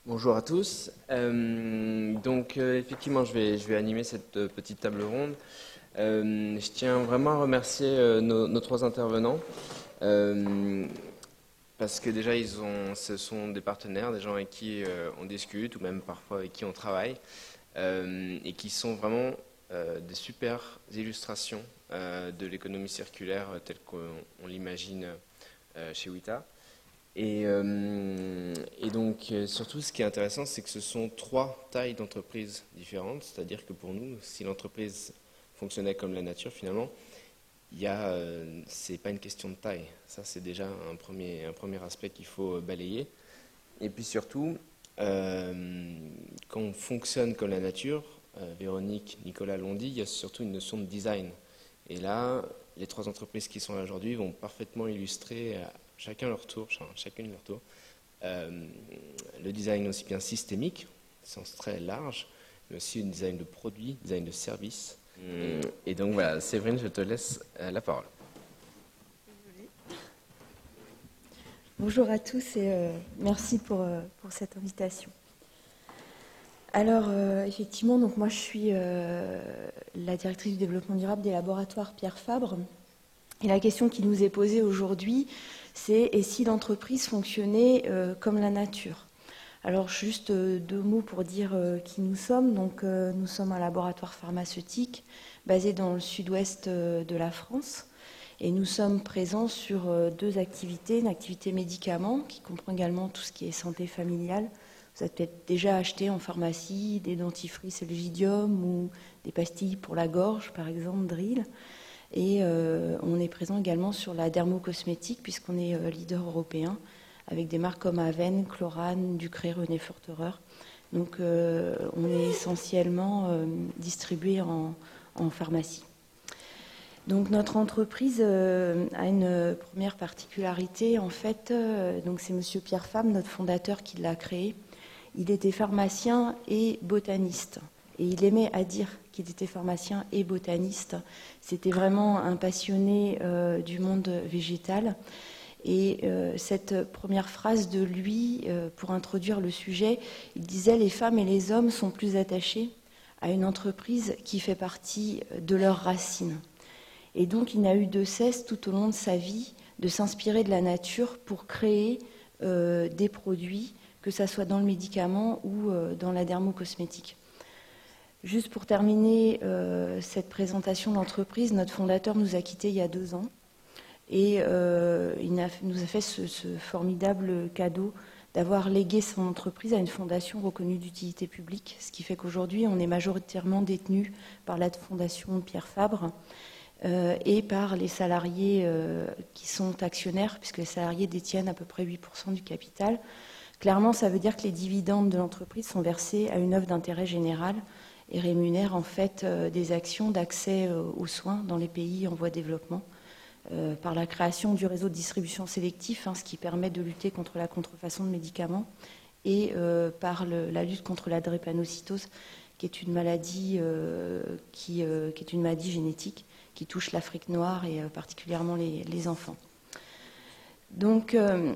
Bonjour à tous. Effectivement, je vais animer cette petite table ronde. Je tiens vraiment à remercier nos trois intervenants euh, parce que déjà, ce sont des partenaires, des gens avec qui on discute ou même parfois avec qui on travaille et qui sont vraiment des super illustrations de l'économie circulaire telle qu'on l'imagine chez WITA. Surtout, ce qui est intéressant, c'est que ce sont trois tailles d'entreprises différentes. C'est-à-dire que pour nous, si l'entreprise fonctionnait comme la nature, finalement, c'est pas une question de taille. Ça, c'est déjà un premier aspect qu'il faut balayer. Et puis surtout, quand on fonctionne comme la nature, Véronique, Nicolas l'ont dit, il y a surtout une notion de design. Et là, les trois entreprises qui sont là aujourd'hui vont parfaitement illustrer chacune leur tour, le design aussi bien systémique, au sens très large, mais aussi le design de produits, design de services. Et donc voilà, Séverine, je te laisse la parole. Bonjour à tous et merci pour cette invitation. Alors effectivement, donc moi je suis la directrice du développement durable des laboratoires Pierre Fabre. Et la question qui nous est posée aujourd'hui, c'est et si l'entreprise fonctionnait comme la nature? Alors juste deux mots pour dire qui nous sommes. Donc nous sommes un laboratoire pharmaceutique basé dans le sud-ouest de la France. Et nous sommes présents sur deux activités. Une activité médicaments qui comprend également tout ce qui est santé familiale. Vous avez peut-être déjà acheté en pharmacie des dentifrices Elgidium ou des pastilles pour la gorge, par exemple, Drill. Et on est présent également sur la dermocosmétique puisqu'on est leader européen avec des marques comme Aven, Chlorane, Ducré, René Forterer. Donc on est essentiellement distribué en pharmacie. Donc notre entreprise a une première particularité en fait. Donc c'est Monsieur Pierre Fabre, notre fondateur, qui l'a créé. Il était pharmacien et botaniste. Et il aimait à dire qu'il était pharmacien et botaniste. C'était vraiment un passionné du monde végétal. Et cette première phrase de lui, pour introduire le sujet, il disait « Les femmes et les hommes sont plus attachés à une entreprise qui fait partie de leurs racines ». Et donc il n'a eu de cesse tout au long de sa vie de s'inspirer de la nature pour créer des produits, que ce soit dans le médicament ou dans la dermocosmétique. Juste pour terminer cette présentation d'entreprise, notre fondateur nous a quittés il y a 2 ans et il nous a fait ce formidable cadeau d'avoir légué son entreprise à une fondation reconnue d'utilité publique, ce qui fait qu'aujourd'hui on est majoritairement détenu par la fondation Pierre Fabre et par les salariés qui sont actionnaires, puisque les salariés détiennent à peu près 8% du capital. Clairement, ça veut dire que les dividendes de l'entreprise sont versés à une œuvre d'intérêt général et rémunèrent en fait des actions d'accès aux soins dans les pays en voie de développement par la création du réseau de distribution sélectif, ce qui permet de lutter contre la contrefaçon de médicaments, et par la lutte contre la drépanocytose, qui est une maladie qui est une maladie génétique qui touche l'Afrique noire et particulièrement les enfants. Donc,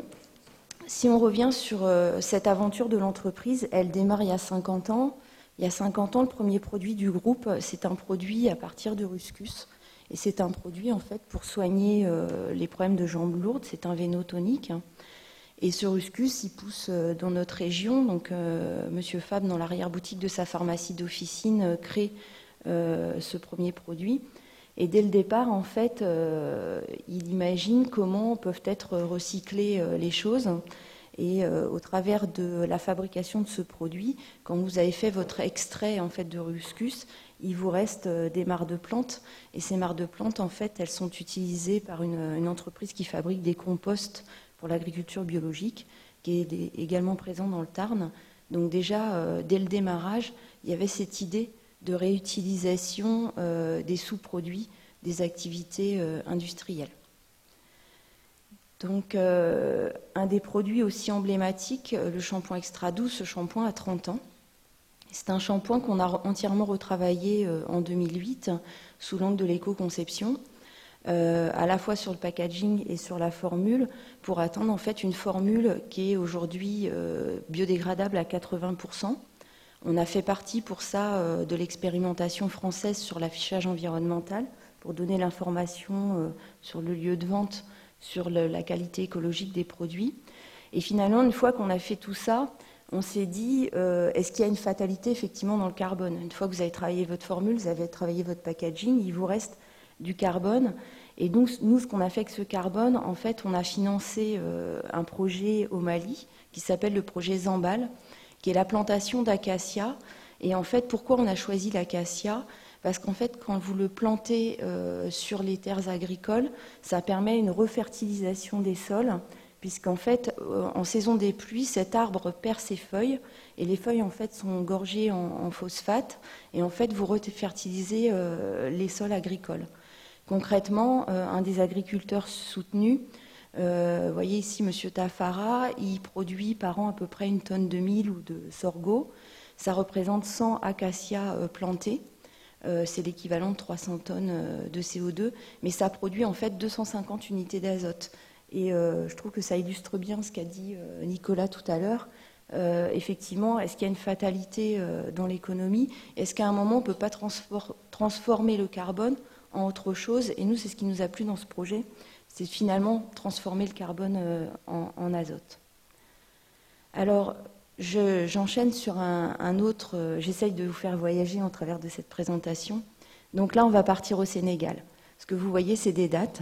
si on revient sur cette aventure de l'entreprise, elle démarre il y a 50 ans. Il y a 50 ans, le premier produit du groupe, c'est un produit à partir de Ruscus. Et c'est un produit, en fait, pour soigner les problèmes de jambes lourdes. C'est un vénotonique. Et ce Ruscus, il pousse dans notre région. Donc, Monsieur Fabre, dans l'arrière-boutique de sa pharmacie d'officine, crée ce premier produit. Et dès le départ, en fait, il imagine comment peuvent être recyclées les choses. Et au travers de la fabrication de ce produit, quand vous avez fait votre extrait en fait de Ruscus, il vous reste des mares de plantes. Et ces mares de plantes, en fait, elles sont utilisées par une entreprise qui fabrique des composts pour l'agriculture biologique, qui est également présente dans le Tarn. Donc déjà, dès le démarrage, il y avait cette idée de réutilisation des sous-produits des activités industrielles. Donc, un des produits aussi emblématiques, le shampoing Extra Douce, ce shampoing a 30 ans. C'est un shampoing qu'on a entièrement retravaillé en 2008 sous l'angle de l'éco-conception. à la fois sur le packaging et sur la formule, pour atteindre en fait une formule qui est aujourd'hui biodégradable à 80%. On a fait partie pour ça de l'expérimentation française sur l'affichage environnemental, pour donner l'information sur le lieu de vente, sur la qualité écologique des produits. Et finalement, une fois qu'on a fait tout ça, on s'est dit, est-ce qu'il y a une fatalité effectivement dans le carbone? Une fois que vous avez travaillé votre formule, vous avez travaillé votre packaging, il vous reste du carbone. Et donc, nous, ce qu'on a fait avec ce carbone, en fait, on a financé un projet au Mali qui s'appelle le projet Zambal, qui est la plantation d'acacia. Et en fait, pourquoi on a choisi l'acacia? Parce qu'en fait, quand vous le plantez sur les terres agricoles, ça permet une refertilisation des sols, puisqu'en fait, en saison des pluies, cet arbre perd ses feuilles, et les feuilles, en fait, sont gorgées en phosphate, et en fait, vous refertilisez les sols agricoles. Concrètement, un des agriculteurs soutenus, vous voyez ici M. Tafara, il produit par an à peu près 1 tonne de mil ou de sorgho. Ça représente 100 acacias plantés. C'est l'équivalent de 300 tonnes de CO2, mais ça produit en fait 250 unités d'azote. Et je trouve que ça illustre bien ce qu'a dit Nicolas tout à l'heure. Effectivement, est-ce qu'il y a une fatalité dans l'économie? Est-ce qu'à un moment, on ne peut pas transformer le carbone en autre chose? Et nous, c'est ce qui nous a plu dans ce projet, c'est finalement transformer le carbone en azote. Alors, j'enchaîne sur un autre, j'essaye de vous faire voyager en travers de cette présentation. Donc là, on va partir au Sénégal. Ce que vous voyez, c'est des dattes.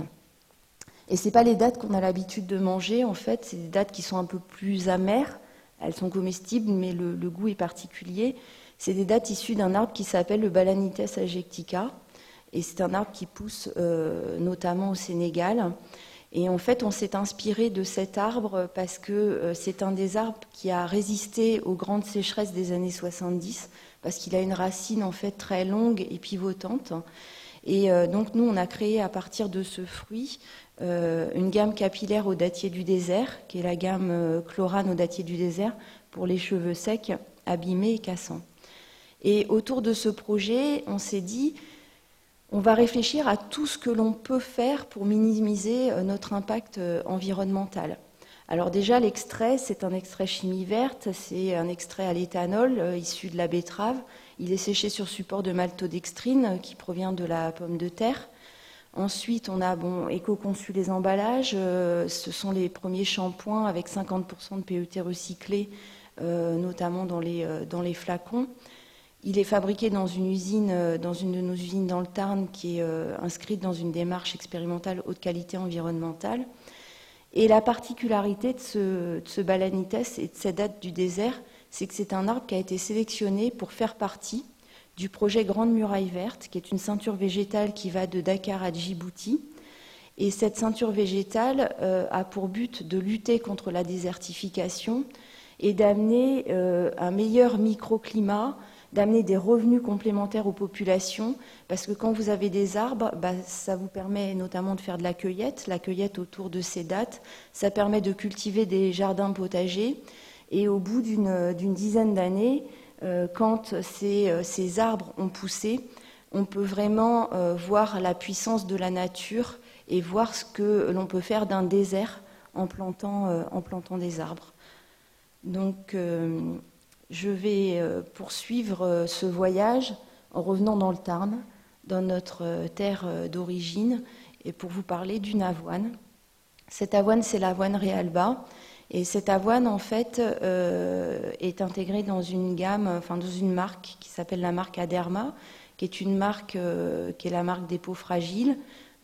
Et ce n'est pas les dattes qu'on a l'habitude de manger, en fait, c'est des dattes qui sont un peu plus amères. Elles sont comestibles, mais le goût est particulier. C'est des dattes issues d'un arbre qui s'appelle le Balanites agectica. Et c'est un arbre qui pousse notamment au Sénégal. Et en fait, on s'est inspiré de cet arbre parce que c'est un des arbres qui a résisté aux grandes sécheresses des années 70, parce qu'il a une racine en fait très longue et pivotante. Et donc nous, on a créé à partir de ce fruit une gamme capillaire au dattier du désert, qui est la gamme Chlorane au dattier du désert, pour les cheveux secs, abîmés et cassants. Et autour de ce projet, on s'est dit, on va réfléchir à tout ce que l'on peut faire pour minimiser notre impact environnemental. Alors déjà, l'extrait, c'est un extrait chimie verte, c'est un extrait à l'éthanol issu de la betterave. Il est séché sur support de maltodextrine qui provient de la pomme de terre. Ensuite, on a éco-conçu les emballages. Ce sont les premiers shampoings avec 50% de PET recyclés, notamment dans les flacons. Il est fabriqué dans une usine, dans une de nos usines dans le Tarn, qui est inscrite dans une démarche expérimentale haute qualité environnementale. Et la particularité de ce Balanites et de cette date du désert, c'est que c'est un arbre qui a été sélectionné pour faire partie du projet Grande Muraille Verte, qui est une ceinture végétale qui va de Dakar à Djibouti. Et cette ceinture végétale a pour but de lutter contre la désertification et d'amener un meilleur microclimat, d'amener des revenus complémentaires aux populations, parce que quand vous avez des arbres, ça vous permet notamment de faire de la cueillette autour de ces dattes, ça permet de cultiver des jardins potagers, et au bout d'une dizaine d'années, quand ces arbres ont poussé, on peut vraiment voir la puissance de la nature et voir ce que l'on peut faire d'un désert en plantant des arbres. Donc, je vais poursuivre ce voyage en revenant dans le Tarn, dans notre terre d'origine, et pour vous parler d'une avoine. Cette avoine, c'est l'avoine Realba. Et cette avoine, en fait, est intégrée dans une gamme, enfin dans une marque qui s'appelle la marque Aderma, qui est une marque qui est la marque des peaux fragiles,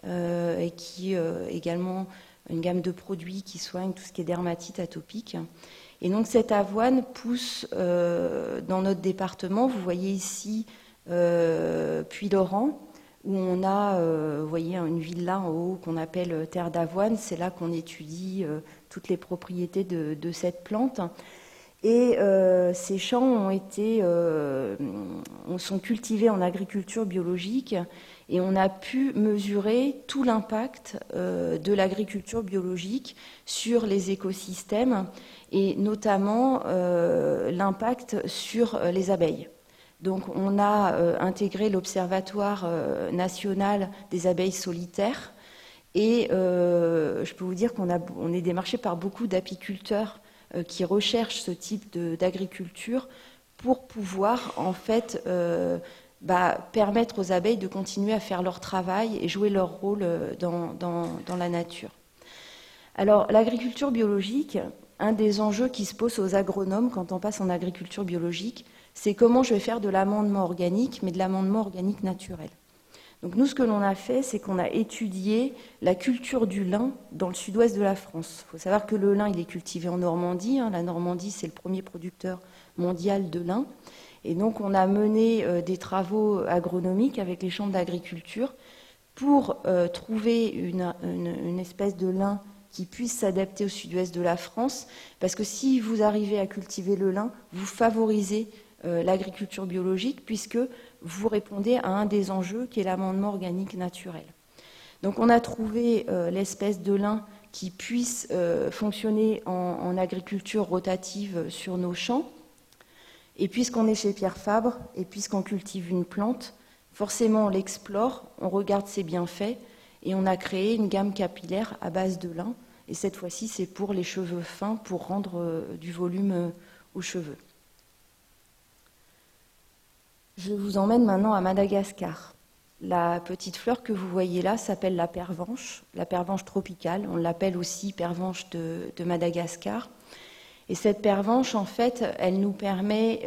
et qui également une gamme de produits qui soignent tout ce qui est dermatite atopique. Et donc cette avoine pousse dans notre département. Vous voyez ici Puylaurens, où on a, vous voyez, une villa en haut qu'on appelle terre d'avoine. C'est là qu'on étudie toutes les propriétés de cette plante. Et ces champs sont cultivés en agriculture biologique, et on a pu mesurer tout l'impact de l'agriculture biologique sur les écosystèmes, et notamment l'impact sur les abeilles. Donc on a intégré l'Observatoire national des abeilles solitaires, Et je peux vous dire qu'on est démarché par beaucoup d'apiculteurs qui recherchent ce type d'agriculture pour pouvoir en fait permettre aux abeilles de continuer à faire leur travail et jouer leur rôle dans la nature. Alors l'agriculture biologique, un des enjeux qui se pose aux agronomes quand on passe en agriculture biologique, c'est comment je vais faire de l'amendement organique, mais de l'amendement organique naturel. Donc nous, ce que l'on a fait, c'est qu'on a étudié la culture du lin dans le sud-ouest de la France. Il faut savoir que le lin, il est cultivé en Normandie. La Normandie, c'est le premier producteur mondial de lin. Et donc on a mené des travaux agronomiques avec les chambres d'agriculture pour trouver une espèce de lin qui puisse s'adapter au sud-ouest de la France, parce que si vous arrivez à cultiver le lin, vous favorisez l'agriculture biologique, puisque vous répondez à un des enjeux qui est l'amendement organique naturel. Donc on a trouvé l'espèce de lin qui puisse fonctionner en agriculture rotative sur nos champs. Et puisqu'on est chez Pierre Fabre, et puisqu'on cultive une plante, forcément on l'explore, on regarde ses bienfaits, et on a créé une gamme capillaire à base de lin. Et cette fois-ci, c'est pour les cheveux fins, pour rendre du volume aux cheveux. Je vous emmène maintenant à Madagascar. La petite fleur que vous voyez là s'appelle la pervenche tropicale. On l'appelle aussi pervenche de Madagascar. Et cette pervenche, en fait, elle nous permet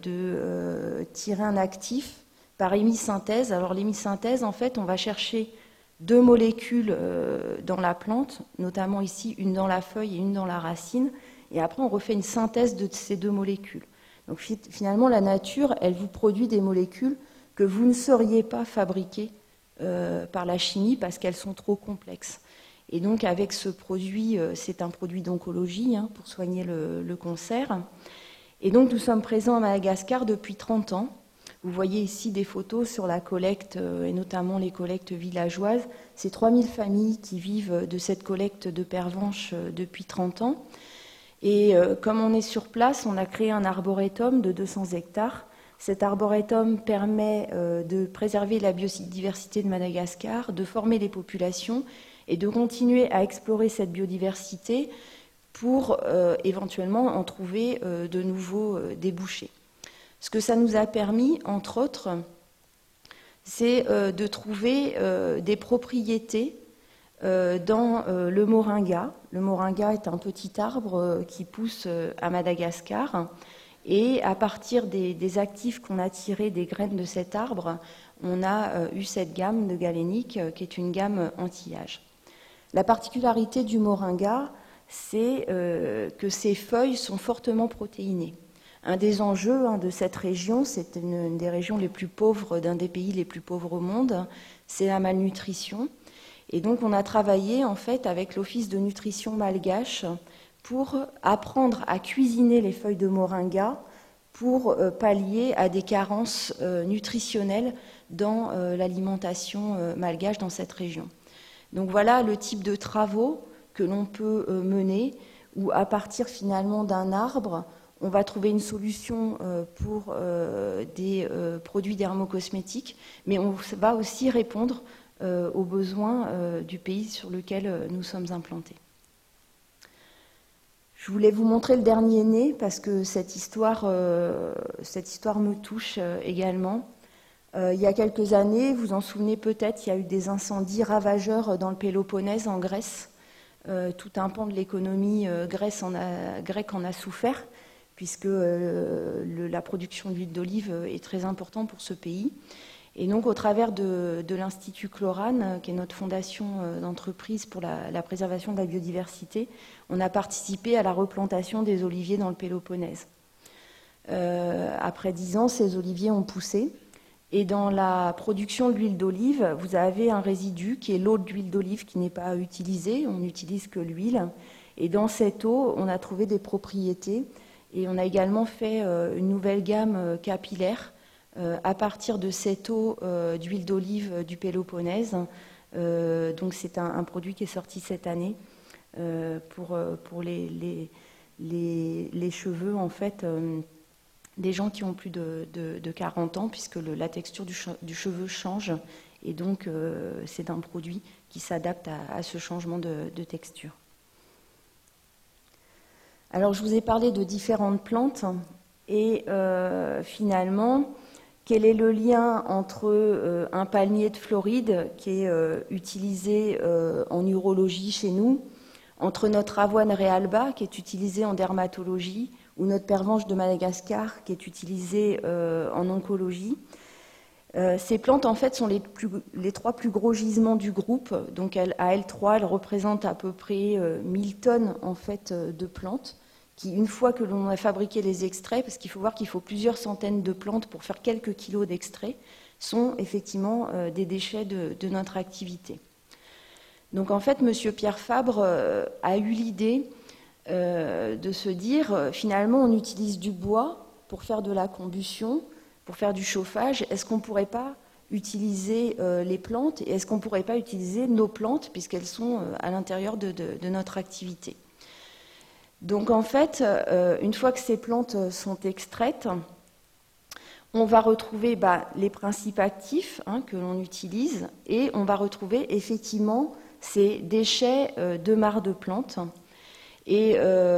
de tirer un actif par hémisynthèse. Alors l'hémisynthèse, en fait, on va chercher deux molécules dans la plante, notamment ici une dans la feuille et une dans la racine, et après on refait une synthèse de ces deux molécules. Donc finalement la nature, elle vous produit des molécules que vous ne sauriez pas fabriquer par la chimie parce qu'elles sont trop complexes. Et donc avec ce produit, c'est un produit d'oncologie pour soigner le cancer. Et donc nous sommes présents à Madagascar depuis 30 ans. Vous voyez ici des photos sur la collecte, et notamment les collectes villageoises. C'est 3000 familles qui vivent de cette collecte de pervenche depuis 30 ans. Et comme on est sur place, on a créé un arboretum de 200 hectares. Cet arboretum permet de préserver la biodiversité de Madagascar, de former les populations et de continuer à explorer cette biodiversité pour éventuellement en trouver de nouveaux débouchés. Ce que ça nous a permis, entre autres, c'est de trouver des propriétés dans le moringa. Le moringa est un petit arbre qui pousse à Madagascar. Et à partir des actifs qu'on a tirés des graines de cet arbre, on a eu cette gamme de galénique qui est une gamme anti-âge. La particularité du moringa, c'est que ses feuilles sont fortement protéinées. Un des enjeux de cette région, c'est une des régions les plus pauvres, d'un des pays les plus pauvres au monde, c'est la malnutrition. Et donc on a travaillé en fait avec l'Office de nutrition malgache pour apprendre à cuisiner les feuilles de moringa pour pallier à des carences nutritionnelles dans l'alimentation malgache dans cette région. Donc voilà le type de travaux que l'on peut mener, où à partir finalement d'un arbre, on va trouver une solution pour des produits dermocosmétiques, mais on va aussi répondre aux besoins du pays sur lequel nous sommes implantés. Je voulais vous montrer le dernier né parce que cette histoire me touche également. Il y a quelques années, vous en souvenez peut-être, il y a eu des incendies ravageurs dans le Péloponnèse en Grèce. Tout un pan de l'économie grecque en a souffert, puisque la production d'huile d'olive est très importante pour ce pays. Et donc, au travers de l'Institut Chlorane, qui est notre fondation d'entreprise pour la préservation de la biodiversité, on a participé à la replantation des oliviers dans le Péloponnèse. Après 10 ans, ces oliviers ont poussé. Et dans la production de l'huile d'olive, vous avez un résidu qui est l'eau d'huile d'olive qui n'est pas utilisée, on n'utilise que l'huile. Et dans cette eau, on a trouvé des propriétés. Et on a également fait une nouvelle gamme capillaire à partir de cette eau d'huile d'olive du Péloponnèse. Donc c'est un produit qui est sorti cette année pour les cheveux en fait des gens qui ont plus de 40 ans, puisque la texture du cheveu change Et donc, c'est un produit qui s'adapte à ce changement de texture. Alors, je vous ai parlé de différentes plantes et finalement, quel est le lien entre un palmier de Floride qui est utilisé en urologie chez nous, entre notre avoine réalba qui est utilisée en dermatologie ou notre pervenche de Madagascar qui est utilisée en oncologie. Ces plantes, en fait, sont les 3 plus gros gisements du groupe. Donc, à L3, elles représentent à peu près 1000 tonnes en fait, de plantes qui, une fois que l'on a fabriqué les extraits, parce qu'il faut voir qu'il faut plusieurs centaines de plantes pour faire quelques kilos d'extraits, sont effectivement des déchets de notre activité. Donc, en fait, M. Pierre Fabre a eu l'idée de se dire, finalement, on utilise du bois pour faire de la combustion, pour faire du chauffage. Est-ce qu'on ne pourrait pas utiliser les plantes et est-ce qu'on ne pourrait pas utiliser nos plantes puisqu'elles sont à l'intérieur de notre activité? Donc en fait, une fois que ces plantes sont extraites, on va retrouver les principes actifs que l'on utilise et on va retrouver effectivement ces déchets de marc de plantes. Et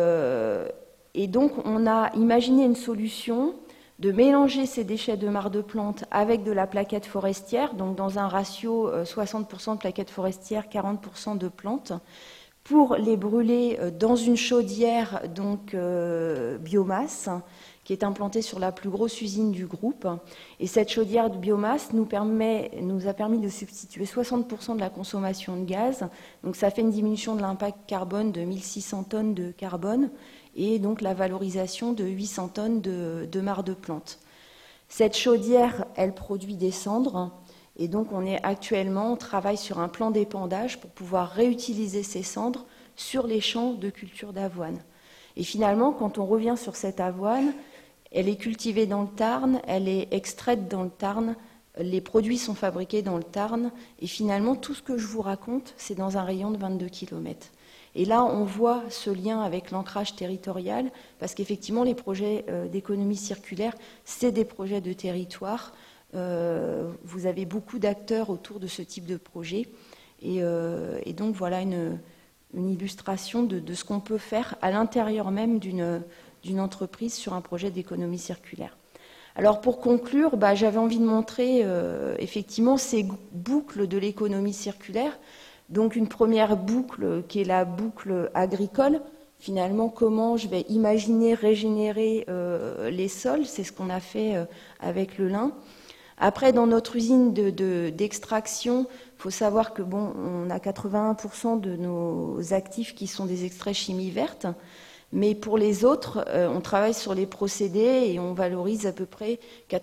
donc on a imaginé une solution de mélanger ces déchets de marc de plantes avec de la plaquette forestière, donc dans un ratio 60% de plaquette forestière, 40% de plantes, pour les brûler dans une chaudière donc biomasse qui est implantée sur la plus grosse usine du groupe. Et cette chaudière de biomasse nous a permis de substituer 60% de la consommation de gaz. Donc ça fait une diminution de l'impact carbone de 1600 tonnes de carbone et donc la valorisation de 800 tonnes de marc de plantes. Cette chaudière, elle produit des cendres. Et donc, on travaille sur un plan d'épandage pour pouvoir réutiliser ces cendres sur les champs de culture d'avoine. Et finalement, quand on revient sur cette avoine, elle est cultivée dans le Tarn, elle est extraite dans le Tarn, les produits sont fabriqués dans le Tarn, et finalement, tout ce que je vous raconte, c'est dans un rayon de 22 km. Et là, on voit ce lien avec l'ancrage territorial, parce qu'effectivement, les projets d'économie circulaire, c'est des projets de territoire. Vous avez beaucoup d'acteurs autour de ce type de projet et donc voilà une illustration de ce qu'on peut faire à l'intérieur même d'une entreprise sur un projet d'économie circulaire. Alors pour conclure, j'avais envie de montrer effectivement ces boucles de l'économie circulaire. Donc une première boucle qui est la boucle agricole. Finalement, comment je vais imaginer régénérer les sols, c'est ce qu'on a fait avec le lin. Après, dans notre usine d'extraction, il faut savoir que on a 81% de nos actifs qui sont des extraits chimie verte, mais pour les autres, on travaille sur les procédés et on valorise à peu près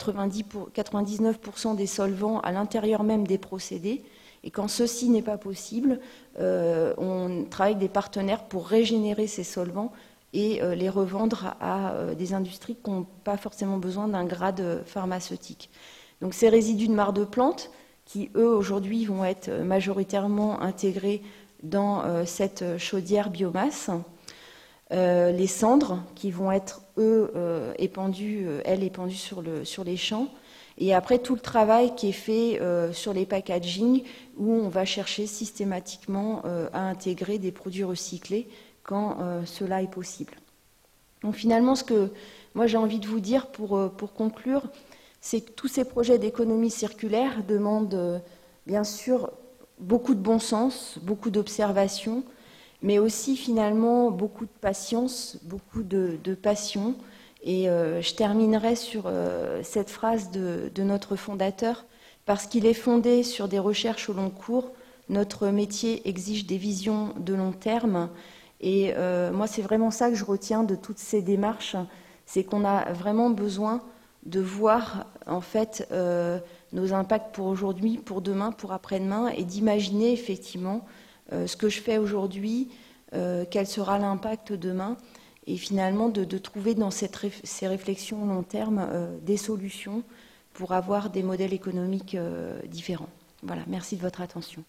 99% des solvants à l'intérieur même des procédés. Et quand ceci n'est pas possible, on travaille avec des partenaires pour régénérer ces solvants et les revendre à des industries qui n'ont pas forcément besoin d'un grade pharmaceutique. Donc ces résidus de marc de plantes, qui eux aujourd'hui vont être majoritairement intégrés dans cette chaudière biomasse, les cendres qui vont être épandues sur les champs, et après tout le travail qui est fait sur les packaging où on va chercher systématiquement à intégrer des produits recyclés quand cela est possible. Donc finalement, ce que moi j'ai envie de vous dire pour conclure, c'est que tous ces projets d'économie circulaire demandent bien sûr beaucoup de bon sens, beaucoup d'observation, mais aussi finalement beaucoup de patience, beaucoup de passion. Et je terminerai sur cette phrase de notre fondateur, parce qu'il est fondé sur des recherches au long cours, notre métier exige des visions de long terme. Et moi, c'est vraiment ça que je retiens de toutes ces démarches, c'est qu'on a vraiment besoin de voir en fait nos impacts pour aujourd'hui, pour demain, pour après-demain, et d'imaginer effectivement ce que je fais aujourd'hui, quel sera l'impact demain, et finalement de trouver dans ces réflexions long terme des solutions pour avoir des modèles économiques différents. Voilà, merci de votre attention.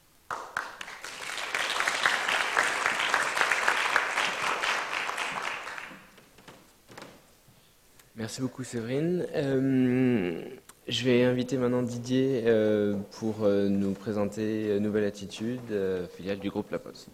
Merci beaucoup Séverine. Je vais inviter maintenant Didier pour nous présenter Nouvelle Attitude, filiale du groupe La Poste.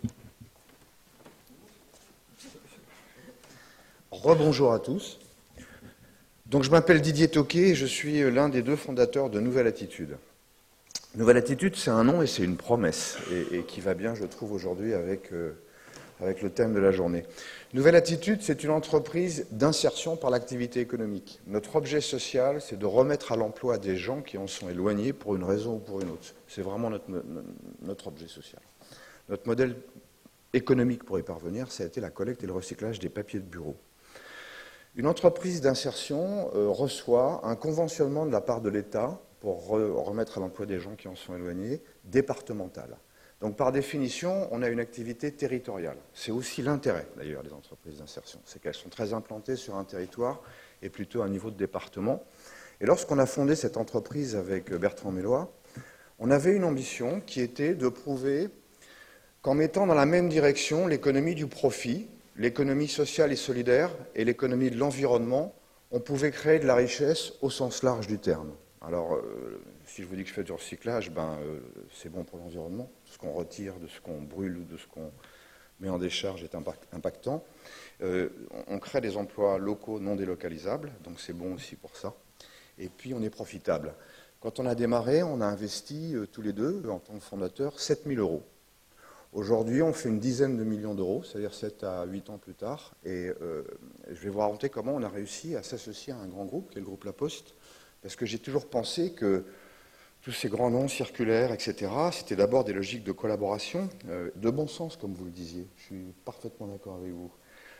Rebonjour à tous. Donc je m'appelle Didier Tocquet et je suis l'un des deux fondateurs de Nouvelle Attitude. Nouvelle Attitude, c'est un nom et c'est une promesse, et qui va bien, je trouve, aujourd'hui avec le thème de la journée. Nouvelle Attitude, c'est une entreprise d'insertion par l'activité économique. Notre objet social, c'est de remettre à l'emploi des gens qui en sont éloignés pour une raison ou pour une autre. C'est vraiment notre objet social. Notre modèle économique pour y parvenir, ça a été la collecte et le recyclage des papiers de bureau. Une entreprise d'insertion reçoit un conventionnement de la part de l'État pour remettre à l'emploi des gens qui en sont éloignés, départemental. Donc par définition, on a une activité territoriale. C'est aussi l'intérêt d'ailleurs des entreprises d'insertion, c'est qu'elles sont très implantées sur un territoire et plutôt à un niveau de département. Et lorsqu'on a fondé cette entreprise avec Bertrand Mélois, on avait une ambition qui était de prouver qu'en mettant dans la même direction l'économie du profit, l'économie sociale et solidaire et l'économie de l'environnement, on pouvait créer de la richesse au sens large du terme. Alors, si je vous dis que je fais du recyclage, c'est bon pour l'environnement. Tout ce qu'on retire, de ce qu'on brûle ou de ce qu'on met en décharge est impactant. On crée des emplois locaux non délocalisables, donc c'est bon aussi pour ça. Et puis, on est profitable. Quand on a démarré, on a investi tous les deux, en tant que fondateurs, 7 000 €. Aujourd'hui, on fait une dizaine de millions d'euros, c'est-à-dire 7 à 8 ans plus tard. Et je vais vous raconter comment on a réussi à s'associer à un grand groupe, qui est le groupe La Poste, parce que j'ai toujours pensé que tous ces grands noms circulaires, etc., c'était d'abord des logiques de collaboration, de bon sens, comme vous le disiez. Je suis parfaitement d'accord avec vous.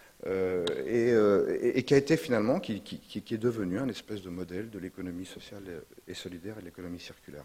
Et qui a été finalement, qui est devenu un espèce de modèle de l'économie sociale et solidaire et de l'économie circulaire.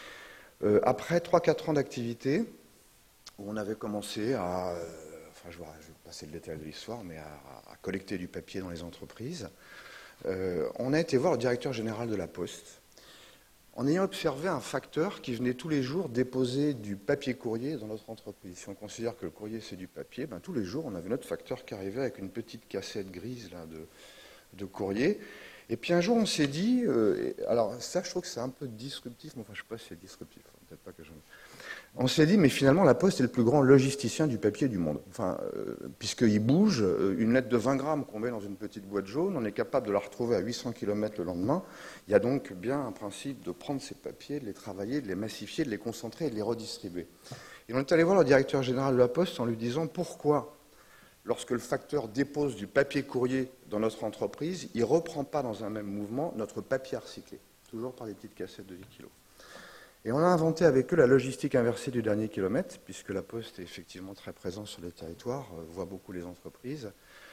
Après 3-4 ans d'activité, où on avait commencé à, je vais passer le détail de l'histoire, mais à collecter du papier dans les entreprises, on a été voir le directeur général de La Poste, en ayant observé un facteur qui venait tous les jours déposer du papier courrier dans notre entreprise. Si on considère que le courrier c'est du papier, tous les jours on avait notre facteur qui arrivait avec une petite cassette grise là, de courrier. Et puis un jour on s'est dit, alors ça je trouve que c'est un peu disruptif, mais enfin je ne sais pas si c'est disruptif, peut-être pas que je... On s'est dit, mais finalement, La Poste est le plus grand logisticien du papier du monde. Enfin, puisqu'il bouge, une lettre de 20 grammes qu'on met dans une petite boîte jaune, on est capable de la retrouver à 800 km le lendemain. Il y a donc bien un principe de prendre ces papiers, de les travailler, de les massifier, de les concentrer et de les redistribuer. Et on est allé voir le directeur général de La Poste en lui disant pourquoi, lorsque le facteur dépose du papier courrier dans notre entreprise, il ne reprend pas dans un même mouvement notre papier à recycler, toujours par des petites cassettes de 10 kilos. Et on a inventé avec eux la logistique inversée du dernier kilomètre, puisque La Poste est effectivement très présente sur les territoires, voit beaucoup les entreprises,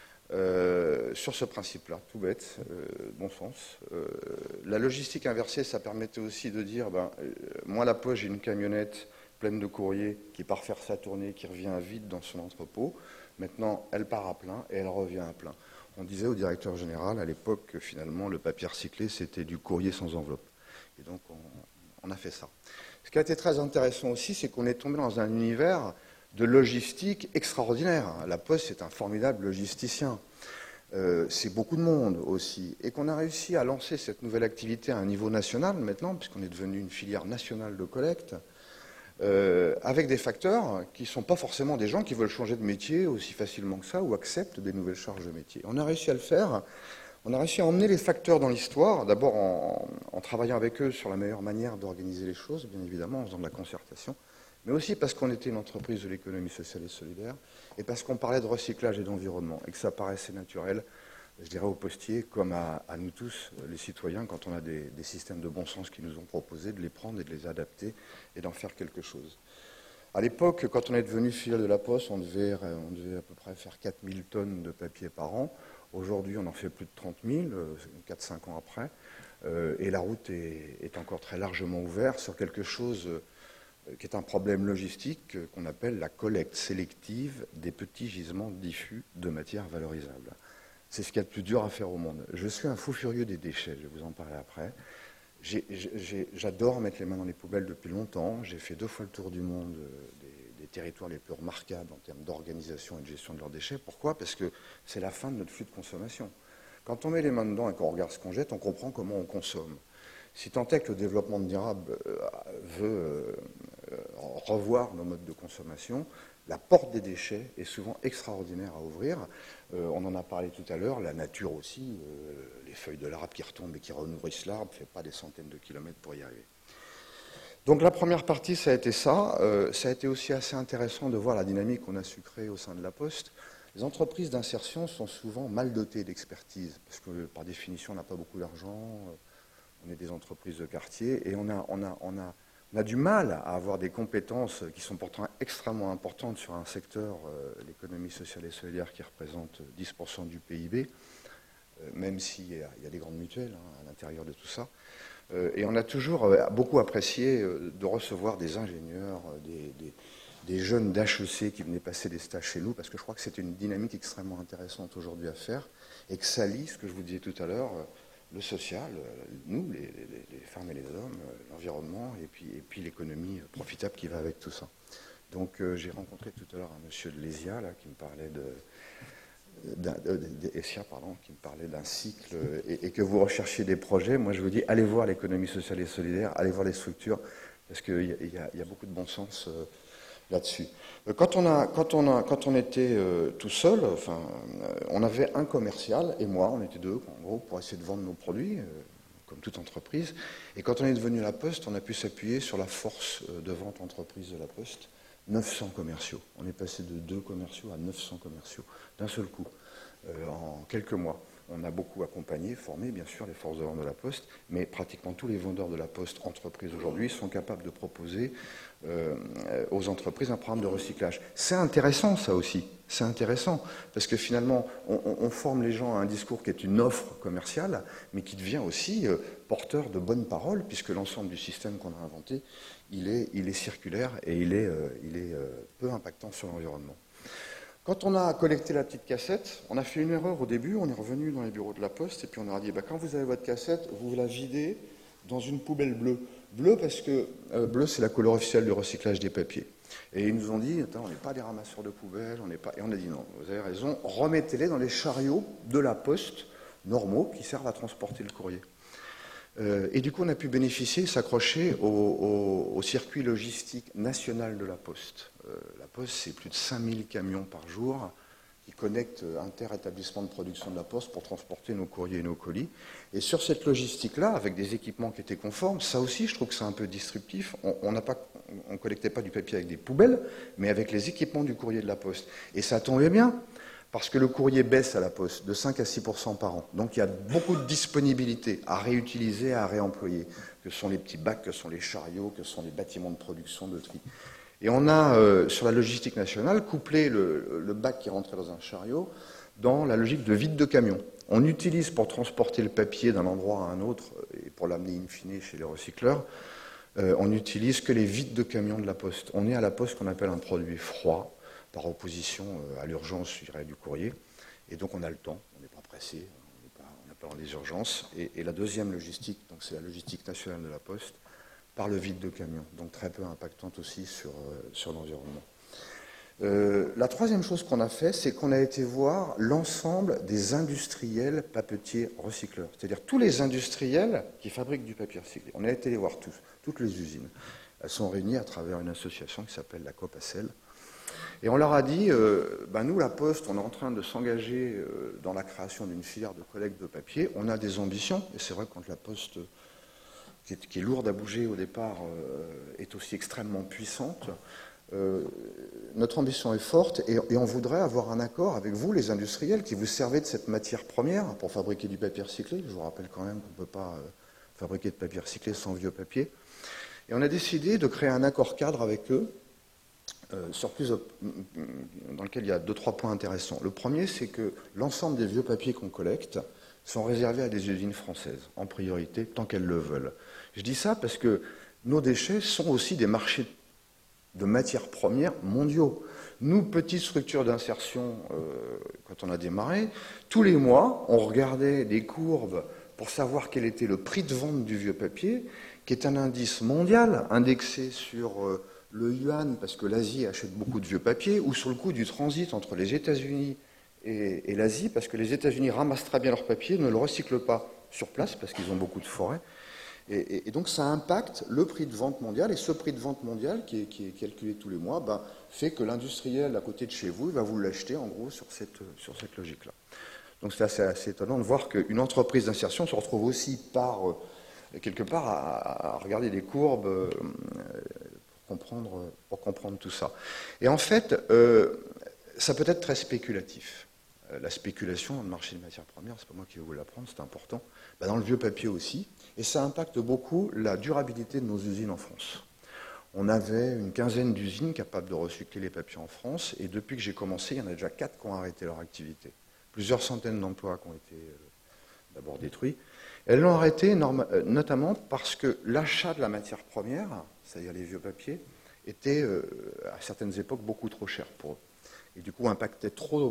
sur ce principe-là, tout bête, bon sens. La logistique inversée, ça permettait aussi de dire, moi La Poste, j'ai une camionnette pleine de courrier qui part faire sa tournée, qui revient à vide dans son entrepôt. Maintenant, elle part à plein et elle revient à plein. On disait au directeur général, à l'époque, que finalement, le papier recyclé, c'était du courrier sans enveloppe. Et donc, on a fait ça. Ce qui a été très intéressant aussi, c'est qu'on est tombé dans un univers de logistique extraordinaire. La Poste, c'est un formidable logisticien. C'est beaucoup de monde aussi. Et qu'on a réussi à lancer cette nouvelle activité à un niveau national maintenant, puisqu'on est devenu une filière nationale de collecte, avec des facteurs qui ne sont pas forcément des gens qui veulent changer de métier aussi facilement que ça ou acceptent des nouvelles charges de métier. On a réussi à le faire. On a réussi à emmener les facteurs dans l'histoire, d'abord en travaillant avec eux sur la meilleure manière d'organiser les choses, bien évidemment, en faisant de la concertation, mais aussi parce qu'on était une entreprise de l'économie sociale et solidaire, et parce qu'on parlait de recyclage et d'environnement, et que ça paraissait naturel, je dirais aux postiers, comme à nous tous, les citoyens, quand on a des systèmes de bon sens qui nous ont proposé, de les prendre et de les adapter, et d'en faire quelque chose. À l'époque, quand on est devenu filiale de La Poste, on devait à peu près faire 4000 tonnes de papier par an. Aujourd'hui, on en fait plus de 30 000, 4-5 ans après, et la route est encore très largement ouverte sur quelque chose qui est un problème logistique qu'on appelle la collecte sélective des petits gisements diffus de matières valorisables. C'est ce qu'il y a de plus dur à faire au monde. Je suis un fou furieux des déchets, je vais vous en parler après. J'adore mettre les mains dans les poubelles depuis longtemps. J'ai fait 2 fois le tour du monde des territoires les plus remarquables en termes d'organisation et de gestion de leurs déchets. Pourquoi ? Parce que c'est la fin de notre flux de consommation. Quand on met les mains dedans et qu'on regarde ce qu'on jette, on comprend comment on consomme. Si tant est que le développement durable veut revoir nos modes de consommation, la porte des déchets est souvent extraordinaire à ouvrir. On en a parlé tout à l'heure, la nature aussi, les feuilles de l'arbre qui retombent et qui renourrissent l'arbre, ne fait pas des centaines de kilomètres pour y arriver. Donc la première partie, ça a été ça. Ça a été aussi assez intéressant de voir la dynamique qu'on a su créer au sein de la Poste. Les entreprises d'insertion sont souvent mal dotées d'expertise, parce que par définition, on n'a pas beaucoup d'argent, on est des entreprises de quartier, et on a du mal à avoir des compétences qui sont pourtant extrêmement importantes sur un secteur, l'économie sociale et solidaire, qui représente 10% du PIB, même s'il y a des grandes mutuelles à l'intérieur de tout ça. Et on a toujours beaucoup apprécié de recevoir des ingénieurs, des jeunes d'HEC qui venaient passer des stages chez nous, parce que je crois que c'est une dynamique extrêmement intéressante aujourd'hui à faire, et que ça lie, ce que je vous disais tout à l'heure, le social, nous, les femmes et les hommes, l'environnement, et puis l'économie profitable qui va avec tout ça. Donc j'ai rencontré tout à l'heure un monsieur de l'ESIA, là, qui me parlait qui me parlait d'un cycle, et que vous recherchiez des projets. Moi, je vous dis, allez voir l'économie sociale et solidaire, allez voir les structures, parce qu'il y a beaucoup de bon sens là-dessus. Quand on était tout seul, on avait un commercial, et moi, on était deux, en gros, pour essayer de vendre nos produits, comme toute entreprise. Et quand on est devenu la Poste, on a pu s'appuyer sur la force de vente entreprise de la Poste. 900 commerciaux. On est passé de 2 commerciaux à 900 commerciaux d'un seul coup, en quelques mois. On a beaucoup accompagné, formé, bien sûr, les forces de vente de la Poste, mais pratiquement tous les vendeurs de la Poste entreprise aujourd'hui sont capables de proposer aux entreprises un programme de recyclage. C'est intéressant, ça aussi. C'est intéressant, parce que finalement, on forme les gens à un discours qui est une offre commerciale, mais qui devient aussi porteur de bonnes paroles, puisque l'ensemble du système qu'on a inventé, il est circulaire et il est peu impactant sur l'environnement. Quand on a collecté la petite cassette, on a fait une erreur au début, on est revenu dans les bureaux de la Poste, et puis on leur a dit, quand vous avez votre cassette, vous la videz dans une poubelle bleue. Bleu parce que bleu, c'est la couleur officielle du recyclage des papiers. Et ils nous ont dit, attends, on n'est pas des ramasseurs de poubelles, Et on a dit non, vous avez raison, remettez-les dans les chariots de la Poste normaux qui servent à transporter le courrier. Et du coup, on a pu bénéficier, s'accrocher au circuit logistique national de la Poste. La Poste, c'est plus de 5000 camions par jour qui connectent inter-établissements de production de la Poste pour transporter nos courriers et nos colis. Et sur cette logistique-là, avec des équipements qui étaient conformes, ça aussi, je trouve que c'est un peu disruptif. On ne collectait pas du papier avec des poubelles, mais avec les équipements du courrier de la Poste. Et ça tombait bien, parce que le courrier baisse à la Poste de 5 à 6% par an. Donc il y a beaucoup de disponibilité à réutiliser, à réemployer, que sont les petits bacs, que sont les chariots, que sont les bâtiments de production, de tri. Et on a, sur la logistique nationale, couplé le bac qui rentrait dans un chariot dans la logique de vide de camion. On utilise pour transporter le papier d'un endroit à un autre, et pour l'amener in fine chez les recycleurs, on n'utilise que les vides de camion de la Poste. On est à la Poste ce qu'on appelle un produit froid, par opposition à l'urgence, je dirais, du courrier. Et donc on a le temps, on n'est pas pressé, on n'est pas dans les urgences. Et la deuxième logistique, donc c'est la logistique nationale de la Poste, par le vide de camion, donc très peu impactante aussi sur l'environnement. La troisième chose qu'on a fait, c'est qu'on a été voir l'ensemble des industriels papetiers recycleurs, c'est-à-dire tous les industriels qui fabriquent du papier recyclé. On a été les voir tous, toutes les usines. Elles sont réunies à travers une association qui s'appelle la Copacel. Et on leur a dit, nous, la Poste, on est en train de s'engager dans la création d'une filière de collecte de papier. On a des ambitions, et c'est vrai que quand la Poste, qui est lourde à bouger au départ, est aussi extrêmement puissante, notre ambition est forte, et on voudrait avoir un accord avec vous, les industriels, qui vous servez de cette matière première pour fabriquer du papier recyclé. Je vous rappelle quand même qu'on ne peut pas fabriquer de papier recyclé sans vieux papier. Et on a décidé de créer un accord cadre avec eux, dans lequel il y a 2-3 points intéressants. Le premier, c'est que l'ensemble des vieux papiers qu'on collecte sont réservés à des usines françaises, en priorité, tant qu'elles le veulent. Je dis ça parce que nos déchets sont aussi des marchés de matières premières mondiaux. Nous, petites structures d'insertion, quand on a démarré, tous les mois, on regardait des courbes pour savoir quel était le prix de vente du vieux papier, qui est un indice mondial, indexé sur le yuan, parce que l'Asie achète beaucoup de vieux papier, ou sur le coût du transit entre les États-Unis et l'Asie, parce que les États-Unis ramassent très bien leur papier, ne le recyclent pas sur place, parce qu'ils ont beaucoup de forêts. Et donc ça impacte le prix de vente mondial, et ce prix de vente mondial qui est calculé tous les mois fait que l'industriel à côté de chez vous, il va vous l'acheter en gros sur cette logique-là. Donc c'est assez étonnant de voir qu'une entreprise d'insertion se retrouve aussi quelque part à regarder des courbes pour comprendre tout ça. Et en fait, ça peut être très spéculatif. La spéculation dans le marché des matières premières, c'est pas moi qui vais vous l'apprendre, c'est important. Dans le vieux papier aussi, et ça impacte beaucoup la durabilité de nos usines en France. On avait une quinzaine d'usines capables de recycler les papiers en France, et depuis que j'ai commencé, il y en a déjà 4 qui ont arrêté leur activité. Plusieurs centaines d'emplois qui ont été d'abord détruits. Elles l'ont arrêté notamment parce que l'achat de la matière première, c'est-à-dire les vieux papiers, était à certaines époques beaucoup trop cher pour eux. Et du coup impactait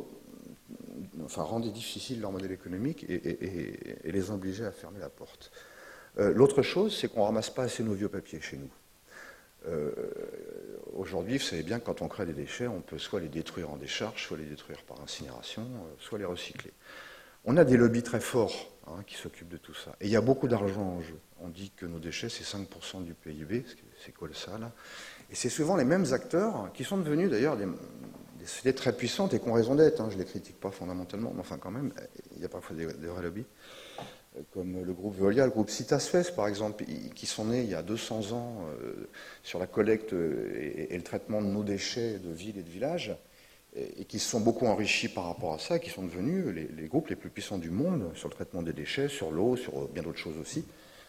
rendait difficile leur modèle économique et les obligeait à fermer la porte. L'autre chose, c'est qu'on ne ramasse pas assez nos vieux papiers chez nous. Aujourd'hui, vous savez bien que quand on crée des déchets, on peut soit les détruire en décharge, soit les détruire par incinération, soit les recycler. On a des lobbies très forts qui s'occupent de tout ça. Et il y a beaucoup d'argent en jeu. On dit que nos déchets, c'est 5% du PIB, c'est colossal. Et c'est souvent les mêmes acteurs qui sont devenus d'ailleurs des sociétés très puissantes et qui ont raison d'être. Je ne les critique pas fondamentalement, mais enfin quand même, il y a parfois des vrais lobbies, comme le groupe Veolia, le groupe Citas-Suez par exemple, qui sont nés il y a 200 ans sur la collecte et le traitement de nos déchets de villes et de villages, et qui se sont beaucoup enrichis par rapport à ça, et qui sont devenus les groupes les plus puissants du monde sur le traitement des déchets, sur l'eau, sur bien d'autres choses aussi.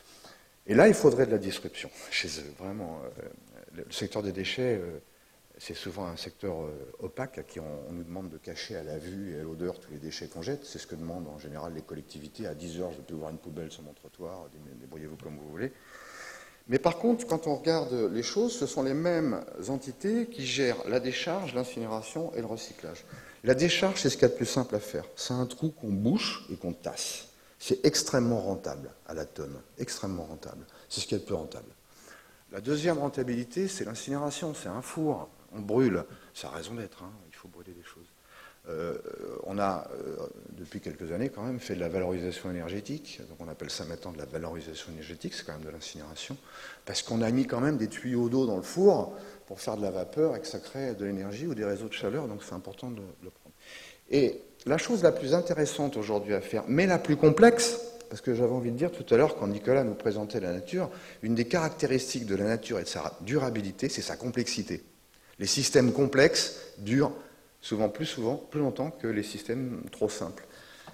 Et là, il faudrait de la disruption chez eux, vraiment. Le secteur des déchets, c'est souvent un secteur opaque à qui on nous demande de cacher à la vue et à l'odeur tous les déchets qu'on jette. C'est ce que demandent en général les collectivités. À 10 heures, je vais plus voir une poubelle sur mon trottoir, débrouillez-vous comme vous voulez. Mais par contre, quand on regarde les choses, ce sont les mêmes entités qui gèrent la décharge, l'incinération et le recyclage. La décharge, c'est ce qu'il y a de plus simple à faire. C'est un trou qu'on bouche et qu'on tasse. C'est extrêmement rentable à la tonne, extrêmement rentable. C'est ce qu'il y a de plus rentable. La deuxième rentabilité, c'est l'incinération, c'est un four, on brûle. Ça a raison d'être, il faut brûler des choses. On a, depuis quelques années quand même, fait de la valorisation énergétique. Donc on appelle ça maintenant de la valorisation énergétique, c'est quand même de l'incinération. Parce qu'on a mis quand même des tuyaux d'eau dans le four pour faire de la vapeur et que ça crée de l'énergie ou des réseaux de chaleur, donc c'est important de le prendre. Et la chose la plus intéressante aujourd'hui à faire, mais la plus complexe, parce que j'avais envie de dire tout à l'heure, quand Nicolas nous présentait la nature, une des caractéristiques de la nature et de sa durabilité, c'est sa complexité. Les systèmes complexes durent plus longtemps que les systèmes trop simples.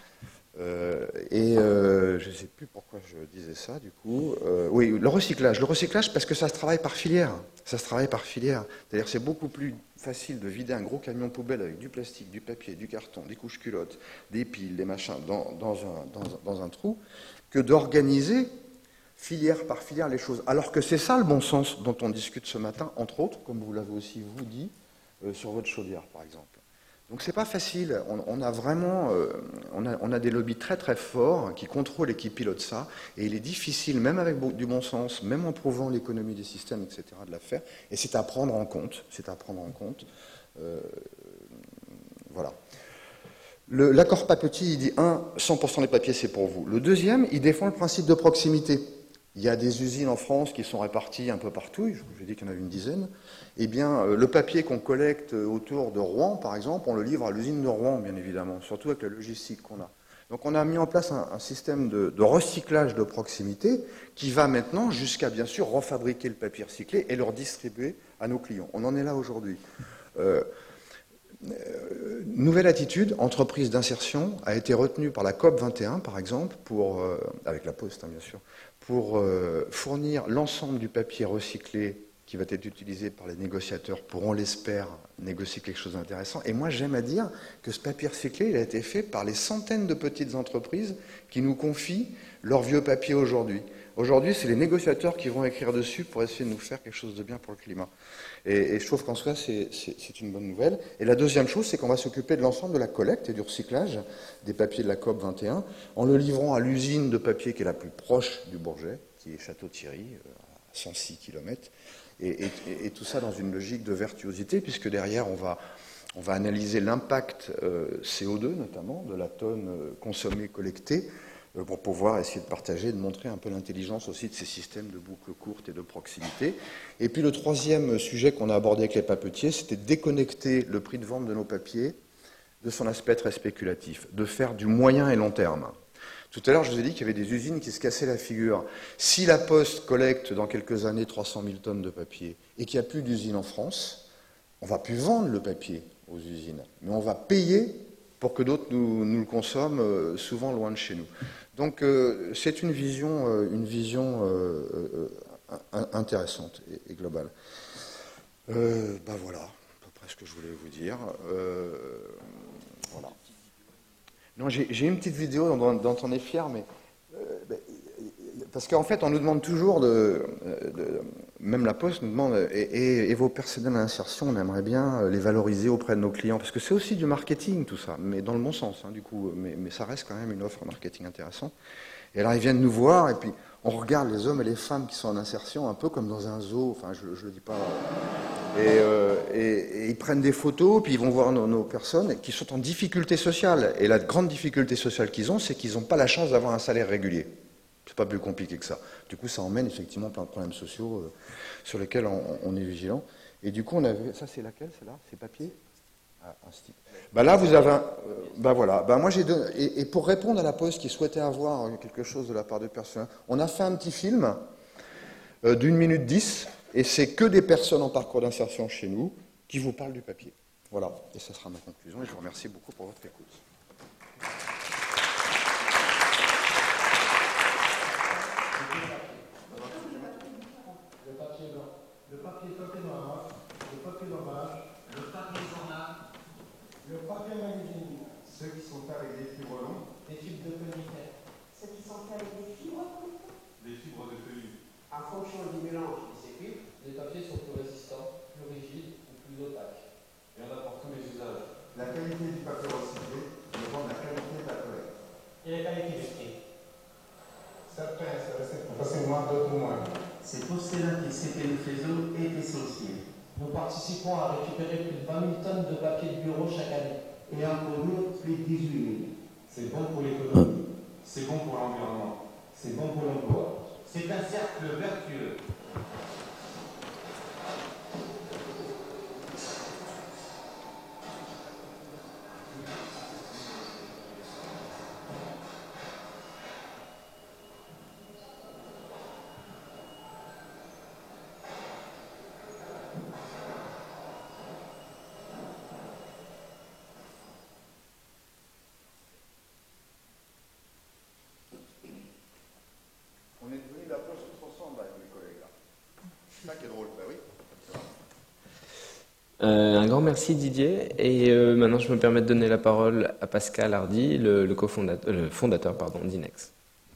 Je ne sais plus pourquoi je disais ça, du coup. Oui, le recyclage. Le recyclage, parce que ça se travaille par filière. Ça se travaille par filière. C'est-à-dire c'est beaucoup plus facile de vider un gros camion poubelle avec du plastique, du papier, du carton, des couches culottes, des piles, des machins dans un trou, que d'organiser filière par filière les choses. Alors que c'est ça le bon sens dont on discute ce matin, entre autres, comme vous l'avez aussi vous dit, sur votre chaudière, par exemple. Donc c'est pas facile. On a vraiment, on a des lobbies très très forts qui contrôlent et qui pilotent ça. Et il est difficile, même avec du bon sens, même en prouvant l'économie des systèmes, etc., de la faire. Et c'est à prendre en compte. C'est à prendre en compte. Voilà. L'accord Papetier, il dit 100% des papiers, c'est pour vous. Le deuxième, il défend le principe de proximité. Il y a des usines en France qui sont réparties un peu partout, j'ai dit qu'il y en avait une dizaine. Eh bien, le papier qu'on collecte autour de Rouen, par exemple, on le livre à l'usine de Rouen, bien évidemment, surtout avec la logistique qu'on a. Donc on a mis en place un système de recyclage de proximité qui va maintenant jusqu'à, bien sûr, refabriquer le papier recyclé et le redistribuer à nos clients. On en est là aujourd'hui. Nouvelle attitude, entreprise d'insertion, a été retenue par la COP 21, par exemple, avec la Poste, bien sûr, pour fournir l'ensemble du papier recyclé qui va être utilisé par les négociateurs pour, on l'espère, négocier quelque chose d'intéressant. Et moi, j'aime à dire que ce papier recyclé, il a été fait par les centaines de petites entreprises qui nous confient leur vieux papier aujourd'hui. Aujourd'hui, c'est les négociateurs qui vont écrire dessus pour essayer de nous faire quelque chose de bien pour le climat. Et je trouve qu'en soi, c'est une bonne nouvelle. Et la deuxième chose, c'est qu'on va s'occuper de l'ensemble de la collecte et du recyclage des papiers de la COP 21 en le livrant à l'usine de papier qui est la plus proche du Bourget, qui est Château-Thierry, à 106 km. Et tout ça dans une logique de virtuosité, puisque derrière, on va analyser l'impact CO2, notamment, de la tonne consommée, collectée, pour pouvoir essayer de partager, de montrer un peu l'intelligence aussi de ces systèmes de boucles courtes et de proximité. Et puis le troisième sujet qu'on a abordé avec les papetiers, c'était de déconnecter le prix de vente de nos papiers de son aspect très spéculatif, de faire du moyen et long terme. Tout à l'heure, je vous ai dit qu'il y avait des usines qui se cassaient la figure. Si la Poste collecte dans quelques années 300 000 tonnes de papier et qu'il n'y a plus d'usines en France, on ne va plus vendre le papier aux usines, mais on va payer pour que d'autres nous le consomment, souvent loin de chez nous. Donc c'est une vision intéressante et globale. Ben voilà, à peu près ce que je voulais vous dire. Voilà. Non, j'ai une petite vidéo dont on est fier, mais parce qu'en fait, on nous demande toujours même la Poste nous demande, et vos personnels d'insertion, on aimerait bien les valoriser auprès de nos clients, parce que c'est aussi du marketing tout ça, mais dans le bon sens, hein, du coup, mais ça reste quand même une offre marketing intéressante. Et alors ils viennent nous voir, et puis on regarde les hommes et les femmes qui sont en insertion, un peu comme dans un zoo, enfin je le dis pas, et ils prennent des photos, puis ils vont voir nos personnes qui sont en difficulté sociale. Et la grande difficulté sociale qu'ils ont, c'est qu'ils n'ont pas la chance d'avoir un salaire régulier. C'est pas plus compliqué que ça. Du coup, ça emmène effectivement plein de problèmes sociaux sur lesquels on est vigilant. Et du coup, on avait... Ça, c'est laquelle, celle-là? C'est papier? Ah, un stick. Ben là, vous avez un... Ben voilà. Ben moi, j'ai donné... Et pour répondre à la Poste qui souhaitait avoir quelque chose de la part de personnes, on a fait un petit film d'1 minute 10, et c'est que des personnes en parcours d'insertion chez nous qui vous parlent du papier. Voilà. Et ça sera ma conclusion, et je vous remercie beaucoup pour votre écoute. Le papier d'emballage, le papier journal, le papier magazine, ceux qui sont faits avec des fibres longues, des fibres de conifères, ceux qui sont faits avec des fibres, des fibres de feuillus. En fonction du mélange de ces fibres, les papiers sont plus résistants, plus rigides ou plus opaques. Il y en a pour tous les usages. La qualité du papier recyclé dépend de la qualité de la collecte. Et la qualité du prix. Certains se restent facilement, d'autres moins. C'est pour cela que ce que nous faisons est essentiel. Nous participons à récupérer plus de 20 000 tonnes de papier de bureau chaque année. Et en produire plus de 18 000. C'est bon pour l'économie, c'est bon pour l'environnement, c'est bon pour l'emploi. C'est un cercle vertueux. On est devenu la Poste tous ensemble avec mes collègues là. C'est ça qui est drôle, bah oui. Un grand merci Didier. Et maintenant, je me permets de donner la parole à Pascal Hardy, le fondateur d'Inex.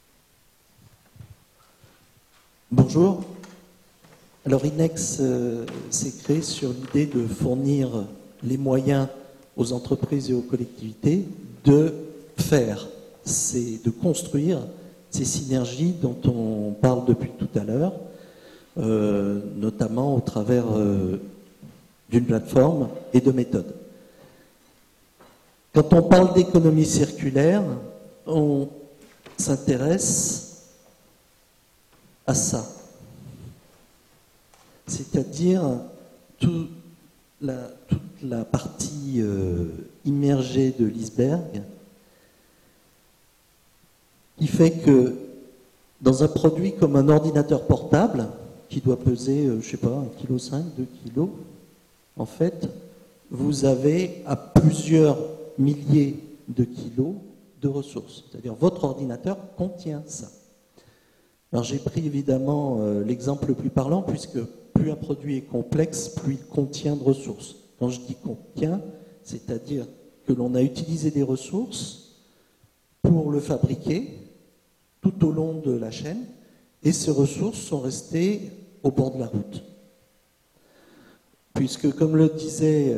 Bonjour. Alors Inex s'est créé sur l'idée de fournir les moyens aux entreprises et aux collectivités de construire ces synergies dont on parle depuis tout à l'heure, notamment au travers d'une plateforme et de méthodes. Quand on parle d'économie circulaire, on s'intéresse à ça. C'est-à-dire toute la partie immergée de l'iceberg qui fait que dans un produit comme un ordinateur portable, qui doit peser, je ne sais pas, 1,5 kg, 2 kg, en fait, vous avez à plusieurs milliers de kilos de ressources. C'est-à-dire votre ordinateur contient ça. Alors j'ai pris évidemment l'exemple le plus parlant, puisque plus un produit est complexe, plus il contient de ressources. Quand je dis contient, c'est-à-dire que l'on a utilisé des ressources pour le fabriquer tout au long de la chaîne, et ces ressources sont restées au bord de la route. Puisque, comme le disait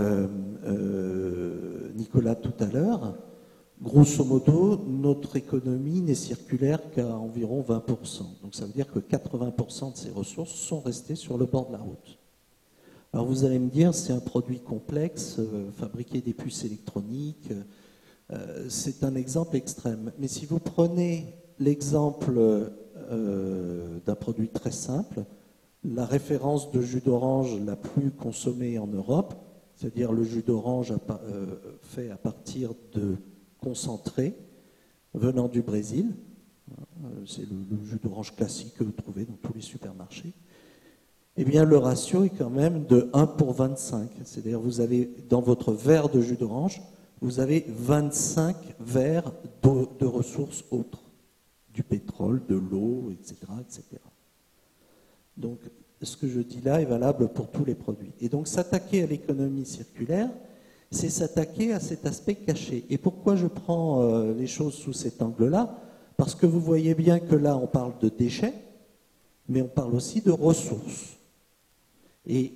Nicolas tout à l'heure, grosso modo, notre économie n'est circulaire qu'à environ 20%. Donc ça veut dire que 80% de ces ressources sont restées sur le bord de la route. Alors vous allez me dire, c'est un produit complexe, fabriquer des puces électroniques, c'est un exemple extrême. Mais si vous prenez l'exemple d'un produit très simple, la référence de jus d'orange la plus consommée en Europe, c'est-à-dire le jus d'orange fait à partir de concentré venant du Brésil, c'est le jus d'orange classique que vous trouvez dans tous les supermarchés, eh bien le ratio est quand même de 1 pour 25. C'est-à-dire vous avez dans votre verre de jus d'orange, vous avez 25 verres de ressources autres, du pétrole, de l'eau, etc., etc. Donc, ce que je dis là est valable pour tous les produits. Et donc, s'attaquer à l'économie circulaire, c'est s'attaquer à cet aspect caché. Et pourquoi je prends les choses sous cet angle-là? Parce que vous voyez bien que là, on parle de déchets, mais on parle aussi de ressources. Et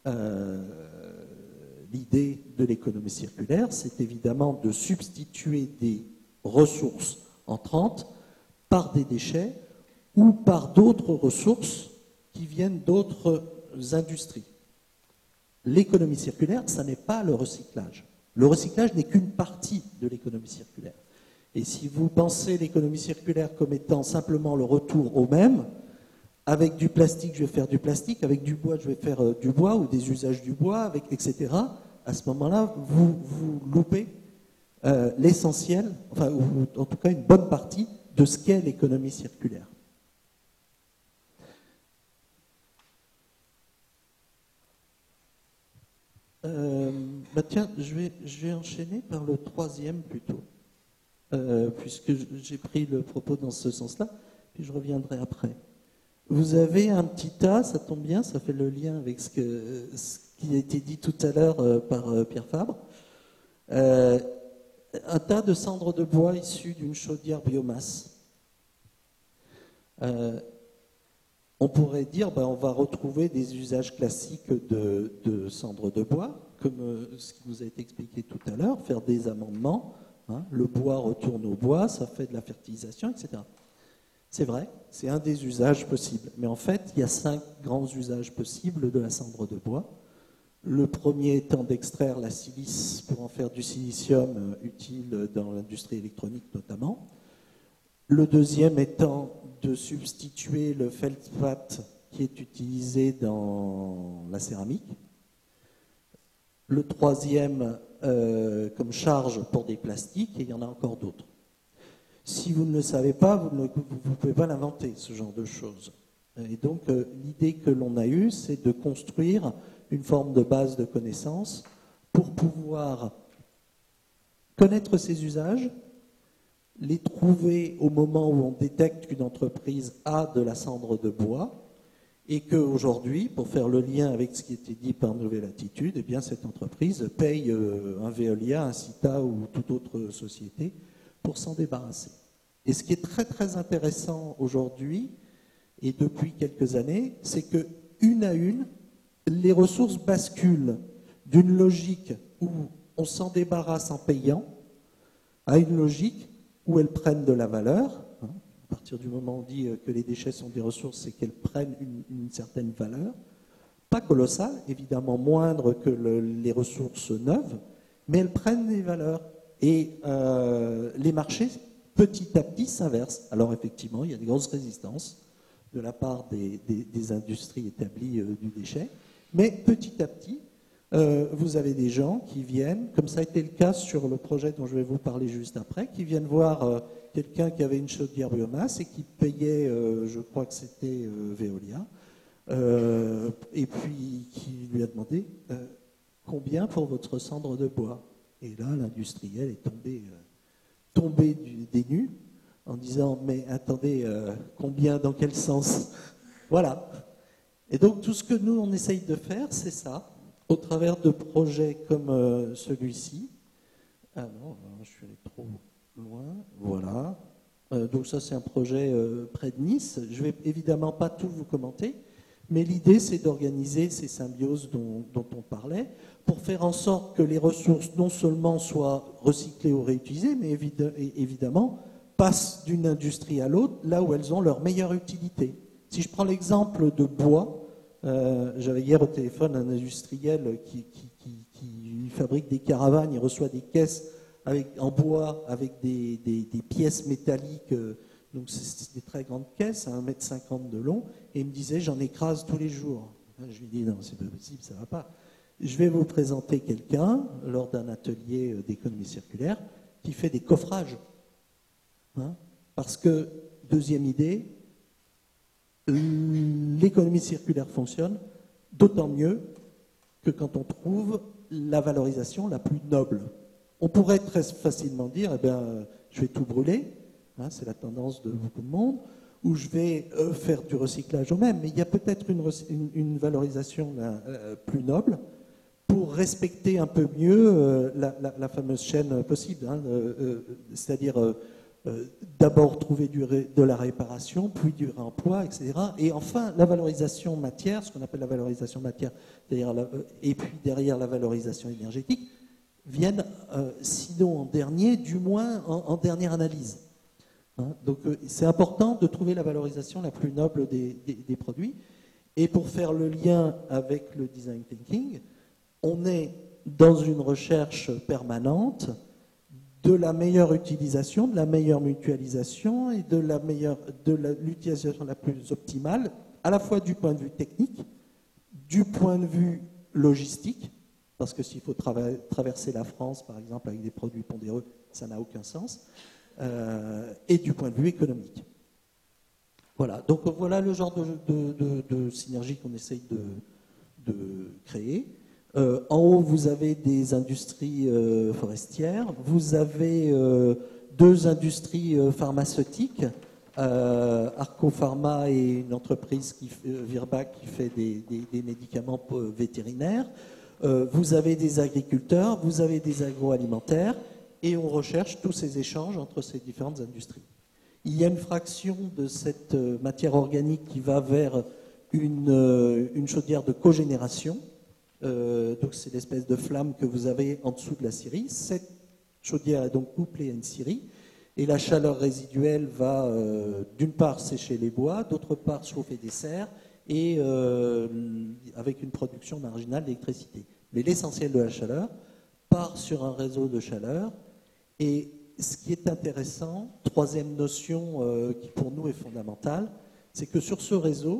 l'idée de l'économie circulaire, c'est évidemment de substituer des ressources entrantes par des déchets ou par d'autres ressources qui viennent d'autres industries. L'économie circulaire, ça n'est pas le recyclage. Le recyclage n'est qu'une partie de l'économie circulaire. Et si vous pensez l'économie circulaire comme étant simplement le retour au même, avec du plastique, je vais faire du plastique, avec du bois, je vais faire du bois, ou des usages du bois, etc., à ce moment-là, vous loupez l'essentiel, enfin, ou en tout cas une bonne partie de ce qu'est l'économie circulaire. Tiens, je vais enchaîner par le troisième plutôt, puisque j'ai pris le propos dans ce sens-là, puis je reviendrai après. Vous avez un petit tas, ça tombe bien, ça fait le lien avec ce qui a été dit tout à l'heure par Pierre Fabre, un tas de cendres de bois issues d'une chaudière biomasse. On pourrait dire, on va retrouver des usages classiques de cendres de bois, comme ce qui vous a été expliqué tout à l'heure, faire des amendements, hein, le bois retourne au bois, ça fait de la fertilisation, etc. C'est vrai, c'est un des usages possibles. Mais en fait, il y a 5 grands usages possibles de la cendre de bois. Le premier étant d'extraire la silice pour en faire du silicium utile dans l'industrie électronique notamment. Le deuxième étant de substituer le feldspath qui est utilisé dans la céramique. Le troisième comme charge pour des plastiques, et il y en a encore d'autres. Si vous ne le savez pas, vous ne pouvez pas l'inventer, ce genre de choses. Et donc, l'idée que l'on a eue, c'est de construire une forme de base de connaissances pour pouvoir connaître ces usages, les trouver au moment où on détecte qu'une entreprise a de la cendre de bois, et qu'aujourd'hui, pour faire le lien avec ce qui était dit par Nouvelle Attitude, eh bien, cette entreprise paye un Veolia, un Cita ou toute autre société pour s'en débarrasser. Et ce qui est très très intéressant aujourd'hui, et depuis quelques années, c'est que une à une, les ressources basculent d'une logique où on s'en débarrasse en payant à une logique où elles prennent de la valeur. À partir du moment où on dit que les déchets sont des ressources, c'est qu'elles prennent une certaine valeur, pas colossale, évidemment moindre que les ressources neuves, mais elles prennent des valeurs. Et les marchés, petit à petit, s'inversent. Alors effectivement, il y a des grosses résistances de la part des industries établies du déchet, mais petit à petit, vous avez des gens qui viennent, comme ça a été le cas sur le projet dont je vais vous parler juste après, qui viennent voir quelqu'un qui avait une chaudière biomasse et qui payait, je crois que c'était Veolia, et puis qui lui a demandé combien pour votre cendre de bois. Et là, l'industriel est tombé des nues en disant mais attendez, combien, dans quel sens? Voilà. Et donc tout ce que nous on essaye de faire, c'est ça, au travers de projets comme celui-ci. Ah non, je suis allé trop loin. Voilà. Donc ça c'est un projet près de Nice. Je vais évidemment pas tout vous commenter, mais l'idée c'est d'organiser ces symbioses dont on parlait, pour faire en sorte que les ressources non seulement soient recyclées ou réutilisées, mais évidemment passent d'une industrie à l'autre là où elles ont leur meilleure utilité. Si je prends l'exemple de bois, j'avais hier au téléphone un industriel qui fabrique des caravanes, il reçoit des caisses en bois avec des pièces métalliques, donc c'est des très grandes caisses, à 1,50 m de long, et il me disait j'en écrase tous les jours. Je lui dis non, c'est pas possible, ça va pas. Je vais vous présenter quelqu'un, lors d'un atelier d'économie circulaire, qui fait des coffrages. Hein, parce que, deuxième idée, l'économie circulaire fonctionne d'autant mieux que quand on trouve la valorisation la plus noble. On pourrait très facilement dire, eh bien, je vais tout brûler, hein, c'est la tendance de beaucoup de monde, ou je vais faire du recyclage au même, mais il y a peut-être une valorisation plus noble pour respecter un peu mieux la fameuse chaîne possible, hein, c'est-à-dire d'abord trouver de la réparation, puis du réemploi, etc. Et enfin, la valorisation matière, ce qu'on appelle la valorisation matière, et puis derrière la valorisation énergétique, viennent, sinon en dernier, du moins en dernière analyse. Hein, donc c'est important de trouver la valorisation la plus noble des produits. Et pour faire le lien avec le design thinking, on est dans une recherche permanente de la meilleure utilisation, de la meilleure mutualisation et de l'utilisation la plus optimale, à la fois du point de vue technique, du point de vue logistique, parce que s'il faut traverser la France, par exemple, avec des produits pondéreux, ça n'a aucun sens, et du point de vue économique. Voilà, donc voilà le genre de synergie qu'on essaye de créer. En haut, vous avez des industries forestières, vous avez deux industries pharmaceutiques, Arco Pharma et une entreprise, Virbac, qui fait des médicaments vétérinaires. Vous avez des agriculteurs, vous avez des agroalimentaires, et on recherche tous ces échanges entre ces différentes industries. Il y a une fraction de cette matière organique qui va vers une chaudière de cogénération. Donc c'est l'espèce de flamme que vous avez en dessous de la scierie. Cette chaudière est donc couplée à une scierie, et la chaleur résiduelle va d'une part sécher les bois, d'autre part chauffer des serres, et avec une production marginale d'électricité. Mais l'essentiel de la chaleur part sur un réseau de chaleur. Et ce qui est intéressant, troisième notion qui pour nous est fondamentale, c'est que sur ce réseau,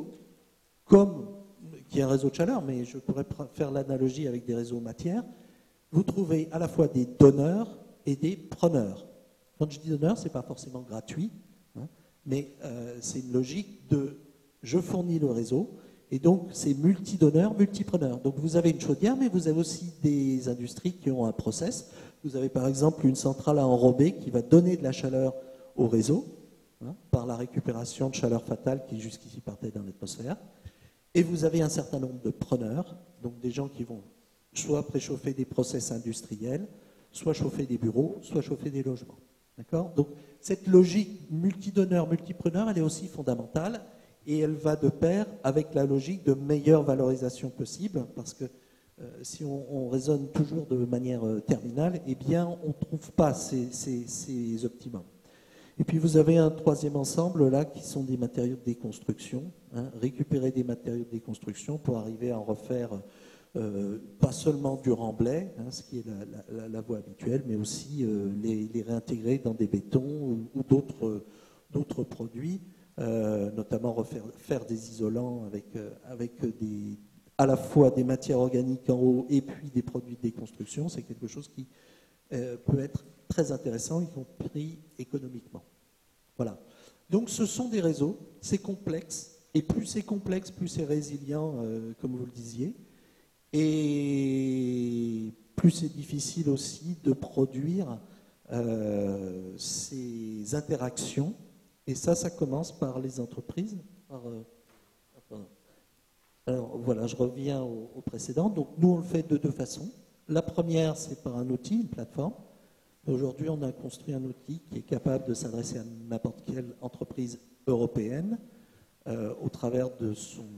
qui est un réseau de chaleur, mais je pourrais faire l'analogie avec des réseaux matière, vous trouvez à la fois des donneurs et des preneurs. Quand je dis donneur, ce n'est pas forcément gratuit, hein, mais c'est une logique de je fournis le réseau, et donc c'est multi-donneur, multi-preneur. Donc vous avez une chaudière, mais vous avez aussi des industries qui ont un process. Vous avez par exemple une centrale à enrober qui va donner de la chaleur au réseau, hein, par la récupération de chaleur fatale qui jusqu'ici partait dans l'atmosphère. Et vous avez un certain nombre de preneurs, donc des gens qui vont soit préchauffer des process industriels, soit chauffer des bureaux, soit chauffer des logements. D'accord ? Donc cette logique multidonneur, multipreneur, elle est aussi fondamentale, et elle va de pair avec la logique de meilleure valorisation possible, parce que si on raisonne toujours de manière terminale, eh bien on ne trouve pas ces optimums. Et puis vous avez un troisième ensemble là qui sont des matériaux de déconstruction, hein, récupérer des matériaux de déconstruction pour arriver à en refaire pas seulement du remblai, hein, ce qui est la voie habituelle, mais aussi les réintégrer dans des bétons ou d'autres produits, notamment faire des isolants avec à la fois des matières organiques en haut et puis des produits de déconstruction. C'est quelque chose qui peut être très intéressant, y compris économiquement. Voilà. Donc ce sont des réseaux, c'est complexe, et plus c'est complexe, plus c'est résilient, comme vous le disiez, et plus c'est difficile aussi de produire ces interactions, et ça commence par les entreprises. Alors voilà, je reviens au précédent. Donc nous, on le fait de deux façons. La première, c'est par un outil, une plateforme. Aujourd'hui, on a construit un outil qui est capable de s'adresser à n'importe quelle entreprise européenne au travers de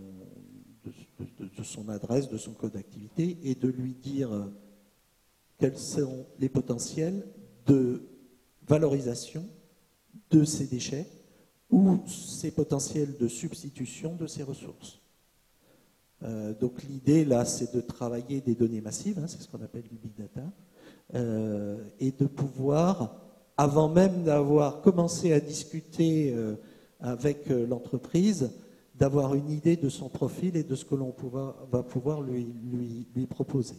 son adresse, de son code d'activité, et de lui dire quels sont les potentiels de valorisation de ces déchets ou ces potentiels de substitution de ces ressources. Donc l'idée, là, c'est de travailler des données massives, hein, c'est ce qu'on appelle du big data, et de pouvoir, avant même d'avoir commencé à discuter avec l'entreprise, d'avoir une idée de son profil et de ce que l'on va pouvoir lui proposer.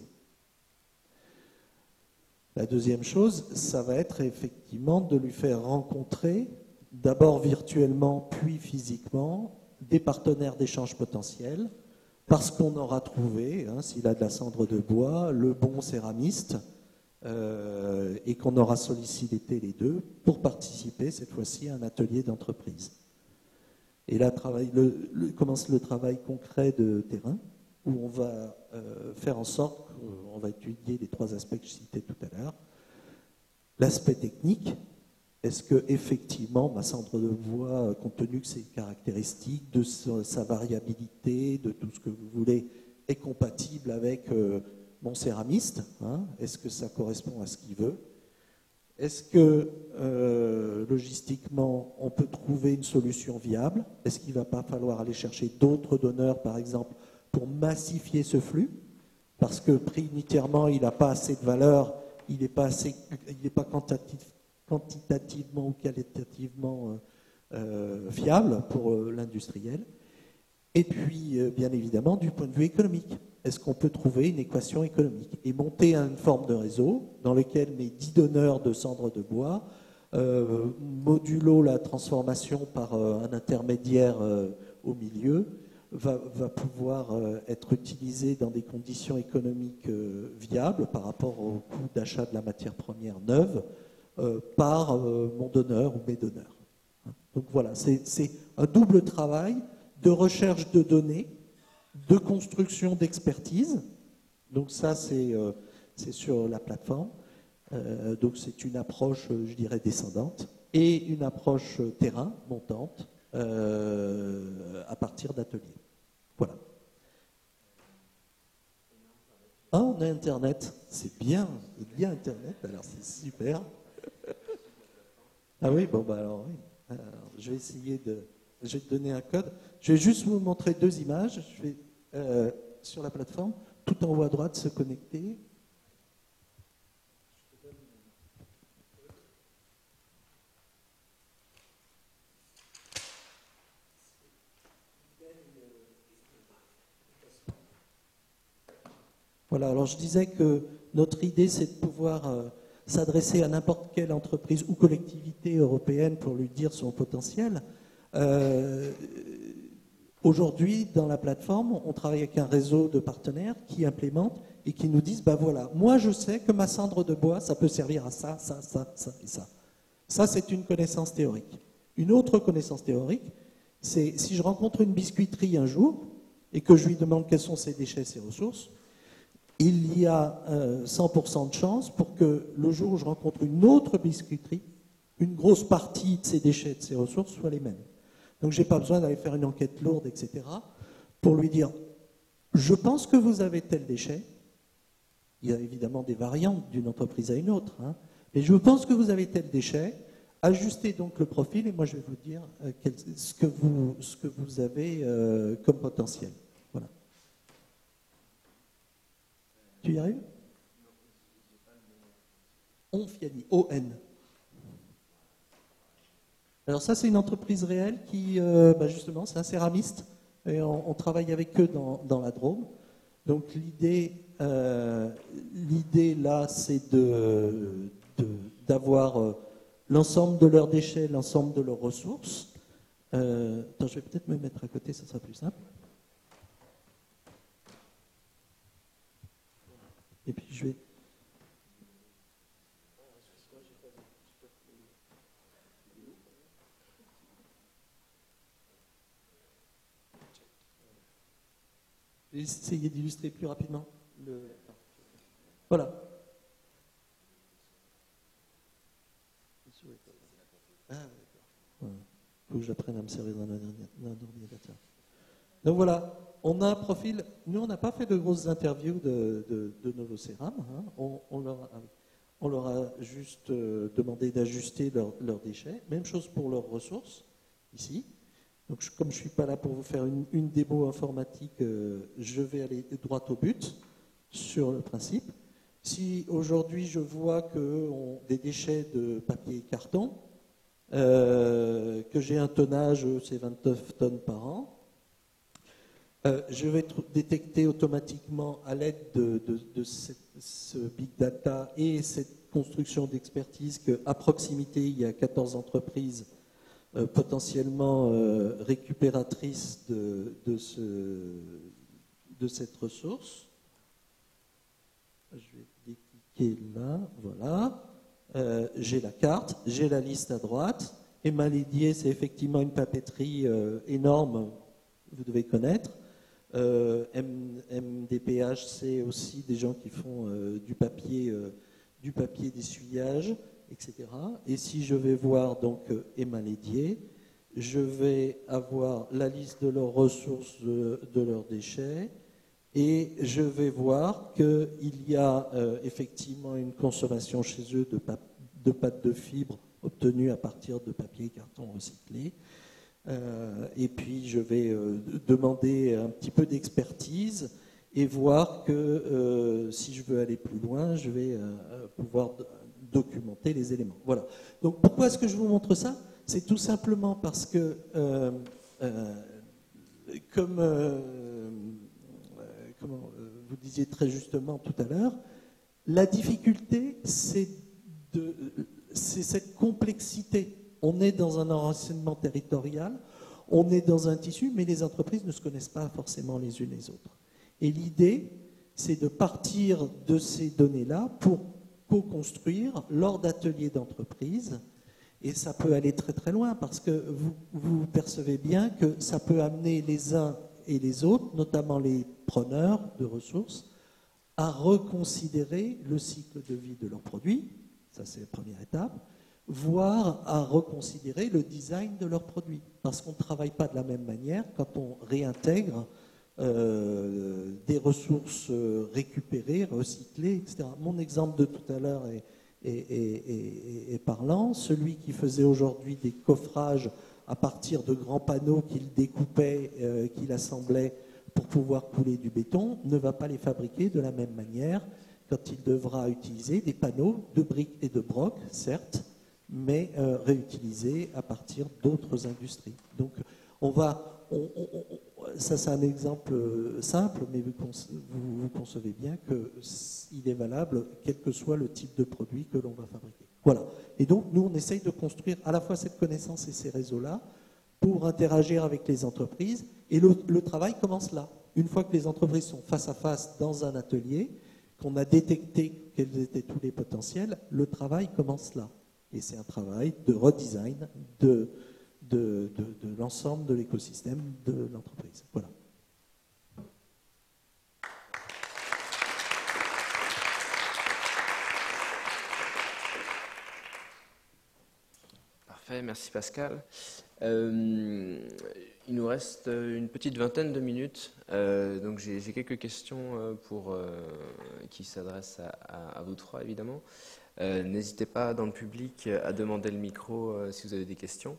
La deuxième chose, ça va être effectivement de lui faire rencontrer, d'abord virtuellement puis physiquement, des partenaires d'échange potentiels, parce qu'on aura trouvé, s'il a de la cendre de bois, le bon céramiste, et qu'on aura sollicité les deux pour participer cette fois-ci à un atelier d'entreprise. Et là commence le travail concret de terrain, où on va faire en sorte qu'on va étudier les trois aspects que je citais tout à l'heure. L'aspect technique, est-ce que effectivement ma cendre de bois, compte tenu de ses caractéristiques, de sa variabilité, de tout ce que vous voulez, est compatible avec mon céramiste, est-ce que ça correspond à ce qu'il veut? Est-ce que logistiquement, on peut trouver une solution viable? Est-ce qu'il ne va pas falloir aller chercher d'autres donneurs, par exemple, pour massifier ce flux? Parce que prix unitairement, il n'a pas assez de valeur, il n'est pas quantitativement ou qualitativement fiable pour l'industriel. Et puis, bien évidemment, du point de vue économique, est-ce qu'on peut trouver une équation économique et monter une forme de réseau dans lequel mes 10 donneurs de cendre de bois, modulo la transformation par un intermédiaire au milieu, va pouvoir être utilisé dans des conditions économiques viables par rapport au coût d'achat de la matière première neuve par mon donneur ou mes donneurs. Donc voilà, c'est un double travail de recherche de données, de construction d'expertise. Donc ça, c'est sur la plateforme. Donc c'est une approche, je dirais, descendante et une approche terrain, montante, à partir d'ateliers. Voilà. Ah, on a Internet. C'est bien. Il y a Internet, alors c'est super. Ah oui, bon, bah alors oui. Alors, je vais essayer de... Je vais te donner un code. Je vais juste vous montrer deux images. Je vais, sur la plateforme, tout en haut à droite, se connecter. Voilà, alors je disais que notre idée, c'est de pouvoir s'adresser à n'importe quelle entreprise ou collectivité européenne pour lui dire son potentiel. Aujourd'hui, dans la plateforme, on travaille avec un réseau de partenaires qui implémentent et qui nous disent, ben voilà, moi je sais que ma cendre de bois, ça peut servir à ça, ça, ça, ça et ça. Ça, c'est une connaissance théorique. Une autre connaissance théorique, c'est si je rencontre une biscuiterie un jour et que je lui demande quels sont ses déchets, ses ressources, il y a 100% de chance pour que le jour où je rencontre une autre biscuiterie, une grosse partie de ses déchets, de ses ressources, soient les mêmes. Donc je n'ai pas besoin d'aller faire une enquête lourde, etc., pour lui dire, je pense que vous avez tel déchet. Il y a évidemment des variantes d'une entreprise à une autre, mais je pense que vous avez tel déchet. Ajustez donc le profil et moi je vais vous dire ce que vous avez comme potentiel. Voilà. Tu y arrives? Onfiani, O-N. Alors ça, c'est une entreprise réelle qui, justement, c'est un céramiste, et on travaille avec eux dans la Drôme. Donc l'idée là, c'est d'avoir l'ensemble de leurs déchets, l'ensemble de leurs ressources. Attends, je vais peut-être me mettre à côté, ça sera plus simple. Et puis je vais... Je vais essayer d'illustrer plus rapidement. Voilà. Ah, d'accord. Il faut que j'apprenne à me servir d'un ordinateur. Donc voilà, on a un profil. Nous, on n'a pas fait de grosses interviews de Novocéram. On leur a juste demandé d'ajuster leurs déchets. Même chose pour leurs ressources, ici. Donc, comme je ne suis pas là pour vous faire une démo informatique, je vais aller droit au but sur le principe. Si aujourd'hui je vois que des déchets de papier et carton, que j'ai un tonnage, c'est 29 tonnes par an, je vais détecter automatiquement à l'aide de ce big data et cette construction d'expertise qu'à proximité, il y a 14 entreprises potentiellement récupératrices de cette ressource. Je vais décliquer là, voilà. J'ai la carte, j'ai la liste à droite. Émalédier, c'est effectivement une papeterie énorme, vous devez connaître. MDPH, c'est aussi des gens qui font du papier d'essuyage, etc. Et si je vais voir donc Émalédier, je vais avoir la liste de leurs ressources, de leurs déchets, et je vais voir qu'il y a effectivement une consommation chez eux de pâte de fibre obtenue à partir de papier et carton recyclé. Et puis je vais demander un petit peu d'expertise et voir que si je veux aller plus loin, je vais pouvoir documenter les éléments. Voilà. Donc pourquoi est-ce que je vous montre ça? C'est tout simplement parce que, comme vous disiez très justement tout à l'heure, la difficulté, c'est cette complexité. On est dans un enracinement territorial, on est dans un tissu, mais les entreprises ne se connaissent pas forcément les unes les autres. Et l'idée, c'est de partir de ces données-là pour co-construire lors d'ateliers d'entreprise. Et ça peut aller très très loin, parce que vous percevez bien que ça peut amener les uns et les autres, notamment les preneurs de ressources, à reconsidérer le cycle de vie de leurs produits, ça c'est la première étape, voire à reconsidérer le design de leurs produits. Parce qu'on ne travaille pas de la même manière quand on réintègre des ressources récupérées, recyclées, etc. Mon exemple de tout à l'heure est parlant. Celui qui faisait aujourd'hui des coffrages à partir de grands panneaux qu'il découpait, qu'il assemblait pour pouvoir couler du béton, ne va pas les fabriquer de la même manière quand il devra utiliser des panneaux de briques et de broc, certes, mais réutilisés à partir d'autres industries. Donc, ça c'est un exemple simple, mais vous concevez bien qu'il est valable quel que soit le type de produit que l'on va fabriquer. Voilà. Et donc, nous, on essaye de construire à la fois cette connaissance et ces réseaux-là pour interagir avec les entreprises. Et le travail commence là. Une fois que les entreprises sont face à face dans un atelier, qu'on a détecté quels étaient tous les potentiels, le travail commence là. Et c'est un travail de redesign de l'ensemble de l'écosystème de l'entreprise. Voilà. Parfait, merci Pascal. Il nous reste une petite vingtaine de minutes, donc j'ai quelques questions qui s'adressent à vous trois évidemment. N'hésitez pas dans le public à demander le micro si vous avez des questions.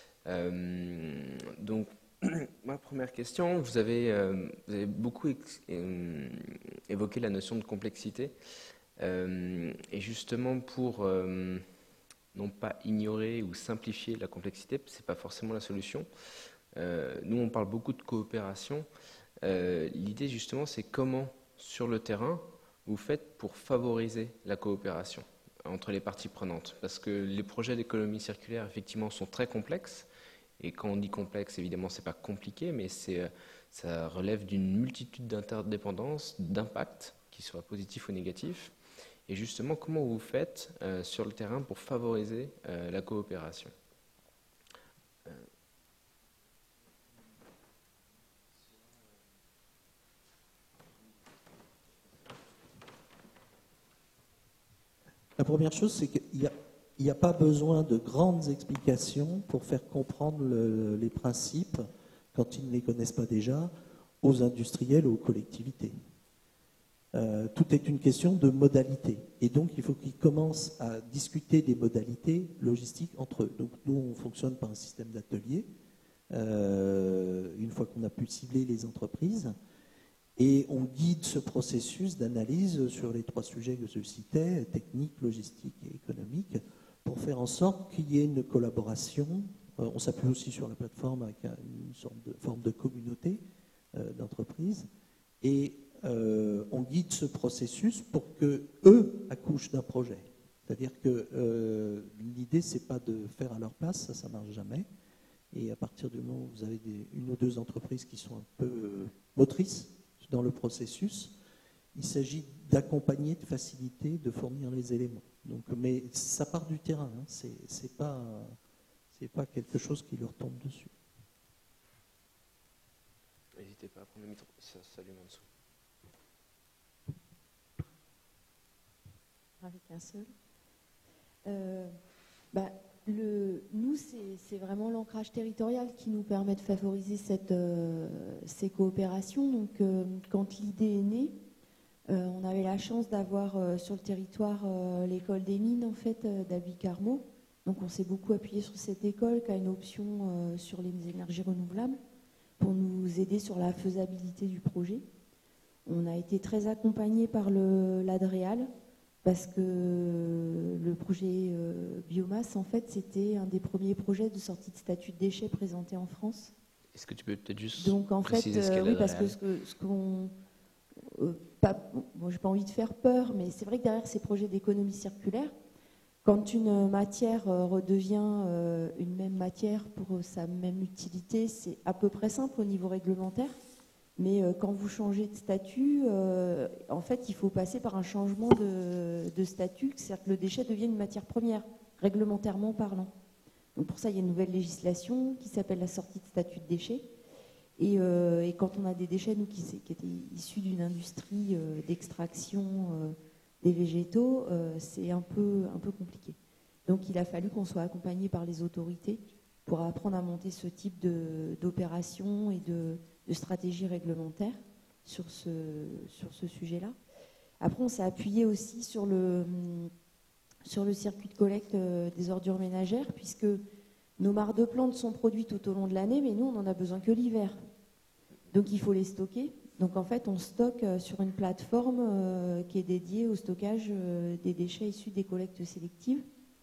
Donc, ma première question, vous avez beaucoup évoqué la notion de complexité, et justement pour non pas ignorer ou simplifier la complexité, c'est pas forcément la solution. Nous, on parle beaucoup de coopération. L'idée justement, c'est comment sur le terrain vous faites pour favoriser la coopération entre les parties prenantes, parce que les projets d'économie circulaire effectivement sont très complexes. Et quand on dit complexe, évidemment, c'est pas compliqué, mais ça relève d'une multitude d'interdépendances, d'impacts, qu'ils soient positifs ou négatifs. Et justement, comment vous faites sur le terrain pour favoriser la coopération ? La première chose, c'est qu'il n'y a pas besoin de grandes explications pour faire comprendre les principes, quand ils ne les connaissent pas déjà, aux industriels ou aux collectivités. Tout est une question de modalité. Et donc, il faut qu'ils commencent à discuter des modalités logistiques entre eux. Donc, nous, on fonctionne par un système d'atelier, une fois qu'on a pu cibler les entreprises. Et on guide ce processus d'analyse sur les 3 sujets que je citais, technique, logistique et économique, pour faire en sorte qu'il y ait une collaboration. On s'appuie aussi sur la plateforme avec une sorte de forme de communauté d'entreprise. Et on guide ce processus pour qu'eux accouchent d'un projet. C'est-à-dire que l'idée, c'est pas de faire à leur place, ça ne marche jamais. Et à partir du moment où vous avez une ou 2 entreprises qui sont un peu motrices dans le processus, il s'agit d'accompagner, de faciliter, de fournir les éléments. Donc, mais ça part du terrain, hein. C'est pas quelque chose qui leur tombe dessus. N'hésitez pas à prendre le micro, ça s'allume en dessous. Avec un seul. Nous, c'est vraiment l'ancrage territorial qui nous permet de favoriser ces coopérations. Donc, quand l'idée est née, on avait la chance d'avoir sur le territoire l'école des mines, en fait, d'Albi Carmo. Donc, on s'est beaucoup appuyé sur cette école qui a une option sur les énergies renouvelables pour nous aider sur la faisabilité du projet. On a été très accompagnés par l'Adréal, parce que le projet biomasse, en fait, c'était un des premiers projets de sortie de statut de déchets présentés en France. Est-ce que tu peux peut-être juste Donc, en fait, préciser ce qu'est oui, parce que l'Adréal ? j'ai pas envie de faire peur, mais c'est vrai que derrière ces projets d'économie circulaire, quand une matière redevient une même matière pour sa même utilité, c'est à peu près simple au niveau réglementaire. Mais quand vous changez de statut, en fait, il faut passer par un changement de statut, c'est-à-dire que le déchet devient une matière première, réglementairement parlant. Donc pour ça, il y a une nouvelle législation qui s'appelle la sortie de statut de déchets. Et quand on a des déchets, nous, qui étaient issus d'une industrie d'extraction des végétaux, c'est un peu compliqué. Donc il a fallu qu'on soit accompagné par les autorités pour apprendre à monter ce type d'opération et de stratégie réglementaire sur ce sujet-là. Après, on s'est appuyé aussi sur le circuit de collecte des ordures ménagères, puisque nos mares de plantes sont produites tout au long de l'année, mais nous, on n'en a besoin que l'hiver. Donc, il faut les stocker. Donc, en fait, on stocke sur une plateforme qui est dédiée au stockage des déchets issus des collectes sélectives.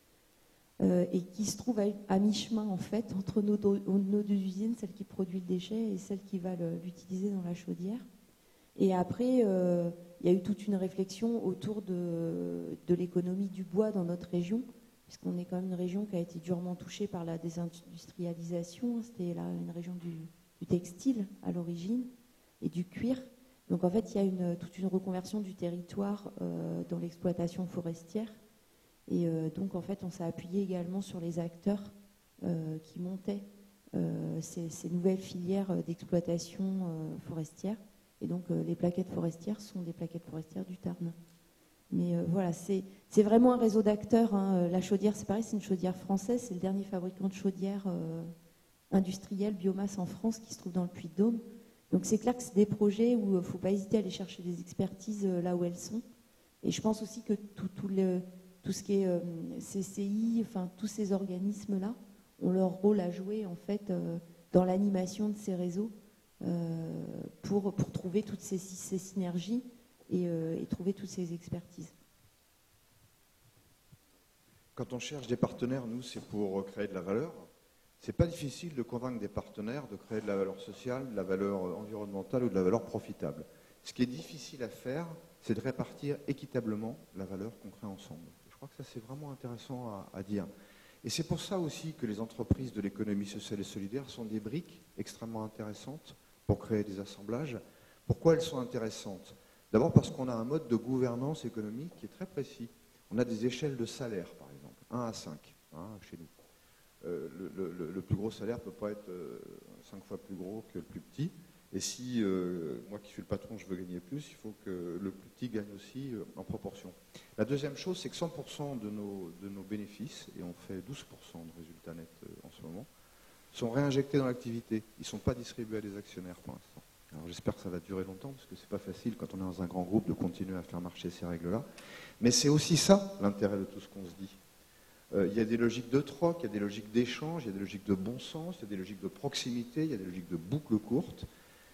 Et qui se trouve à mi-chemin en fait entre nos 2 usines, celle qui produit le déchet et celle qui va l'utiliser dans la chaudière. Et après, il y a eu toute une réflexion autour de l'économie du bois dans notre région, puisqu'on est quand même une région qui a été durement touchée par la désindustrialisation. C'était une région du textile à l'origine et du cuir. Donc en fait, il y a toute une reconversion du territoire dans l'exploitation forestière. Et donc, en fait, on s'est appuyé également sur les acteurs qui montaient ces nouvelles filières d'exploitation forestière. Et donc, les plaquettes forestières sont des plaquettes forestières du Tarn. Mais voilà, c'est vraiment un réseau d'acteurs. Hein. La chaudière, c'est pareil, c'est une chaudière française. C'est le dernier fabricant de chaudière industrielle biomasse en France qui se trouve dans le Puy-de-Dôme. Donc, c'est clair que c'est des projets où il ne faut pas hésiter à aller chercher des expertises là où elles sont. Et je pense aussi que tout ce qui est CCI, enfin tous ces organismes-là, ont leur rôle à jouer en fait dans l'animation de ces réseaux pour trouver toutes ces synergies et trouver toutes ces expertises. Quand on cherche des partenaires, nous, c'est pour créer de la valeur. C'est pas difficile de convaincre des partenaires de créer de la valeur sociale, de la valeur environnementale ou de la valeur profitable. Ce qui est difficile à faire, c'est de répartir équitablement la valeur qu'on crée ensemble. Je crois que ça, c'est vraiment intéressant à dire. Et c'est pour ça aussi que les entreprises de l'économie sociale et solidaire sont des briques extrêmement intéressantes pour créer des assemblages. Pourquoi elles sont intéressantes? D'abord parce qu'on a un mode de gouvernance économique qui est très précis. On a des échelles de salaire, par exemple, 1 à 5, chez nous. Le plus gros salaire ne peut pas être 5 fois plus gros que le plus petit. Et si moi qui suis le patron, je veux gagner plus, il faut que le plus petit gagne aussi en proportion. La deuxième chose, c'est que 100% de nos bénéfices, et on fait 12% de résultats nets en ce moment, sont réinjectés dans l'activité. Ils ne sont pas distribués à des actionnaires pour l'instant. Alors j'espère que ça va durer longtemps, parce que c'est pas facile quand on est dans un grand groupe de continuer à faire marcher ces règles-là. Mais c'est aussi ça l'intérêt de tout ce qu'on se dit. Il y a des logiques de troc, il y a des logiques d'échange, il y a des logiques de bon sens, il y a des logiques de proximité, il y a des logiques de boucles courtes.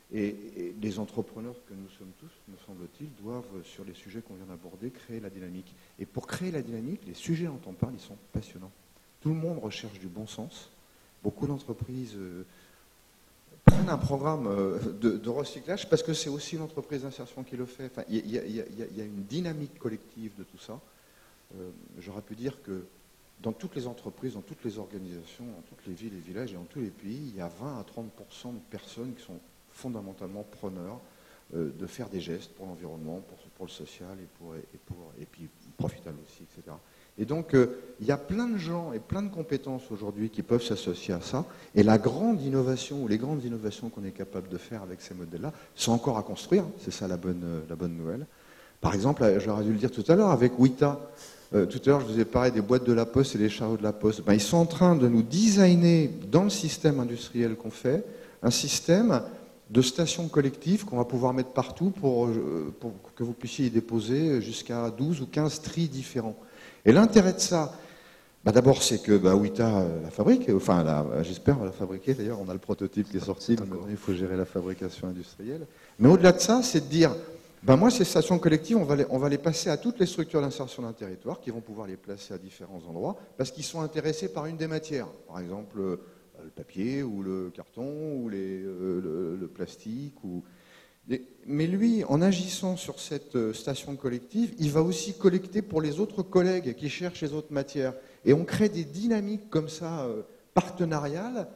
Et les entrepreneurs que nous sommes tous, me semble-t-il, doivent, sur les sujets qu'on vient d'aborder, créer la dynamique. Et pour créer la dynamique, les sujets dont on parle, ils sont passionnants. Tout le monde recherche du bon sens. Beaucoup d'entreprises prennent un programme de recyclage parce que c'est aussi une entreprise d'insertion qui le fait. Enfin, il y a une dynamique collective de tout ça. J'aurais pu dire que dans toutes les entreprises, dans toutes les organisations, dans toutes les villes et villages et dans tous les pays, il y a 20 à 30% de personnes qui sont fondamentalement preneurs de faire des gestes pour l'environnement, pour le social et puis profitable aussi, etc. Et donc, il y a plein de gens et plein de compétences aujourd'hui qui peuvent s'associer à ça. Et la grande innovation ou les grandes innovations qu'on est capable de faire avec ces modèles-là sont encore à construire. C'est ça la bonne nouvelle. Par exemple, j'aurais dû le dire tout à l'heure, avec WITA, tout à l'heure je vous ai parlé des boîtes de la Poste et des chariots de la Poste. Ben, ils sont en train de nous designer dans le système industriel qu'on fait un système de stations collectives qu'on va pouvoir mettre partout pour que vous puissiez y déposer jusqu'à 12 ou 15 tris différents. Et l'intérêt de ça, bah d'abord c'est que WITA la fabrique, enfin j'espère la fabriquer d'ailleurs, on a le prototype qui est sorti, maintenant il faut gérer la fabrication industrielle. Mais au-delà de ça, c'est de dire, moi ces stations collectives, on va les passer à toutes les structures d'insertion d'un territoire qui vont pouvoir les placer à différents endroits parce qu'ils sont intéressés par une des matières. Par exemple, le papier ou le carton ou le plastique. Mais lui, en agissant sur cette station collective, il va aussi collecter pour les autres collègues qui cherchent les autres matières. Et on crée des dynamiques comme ça, partenariales,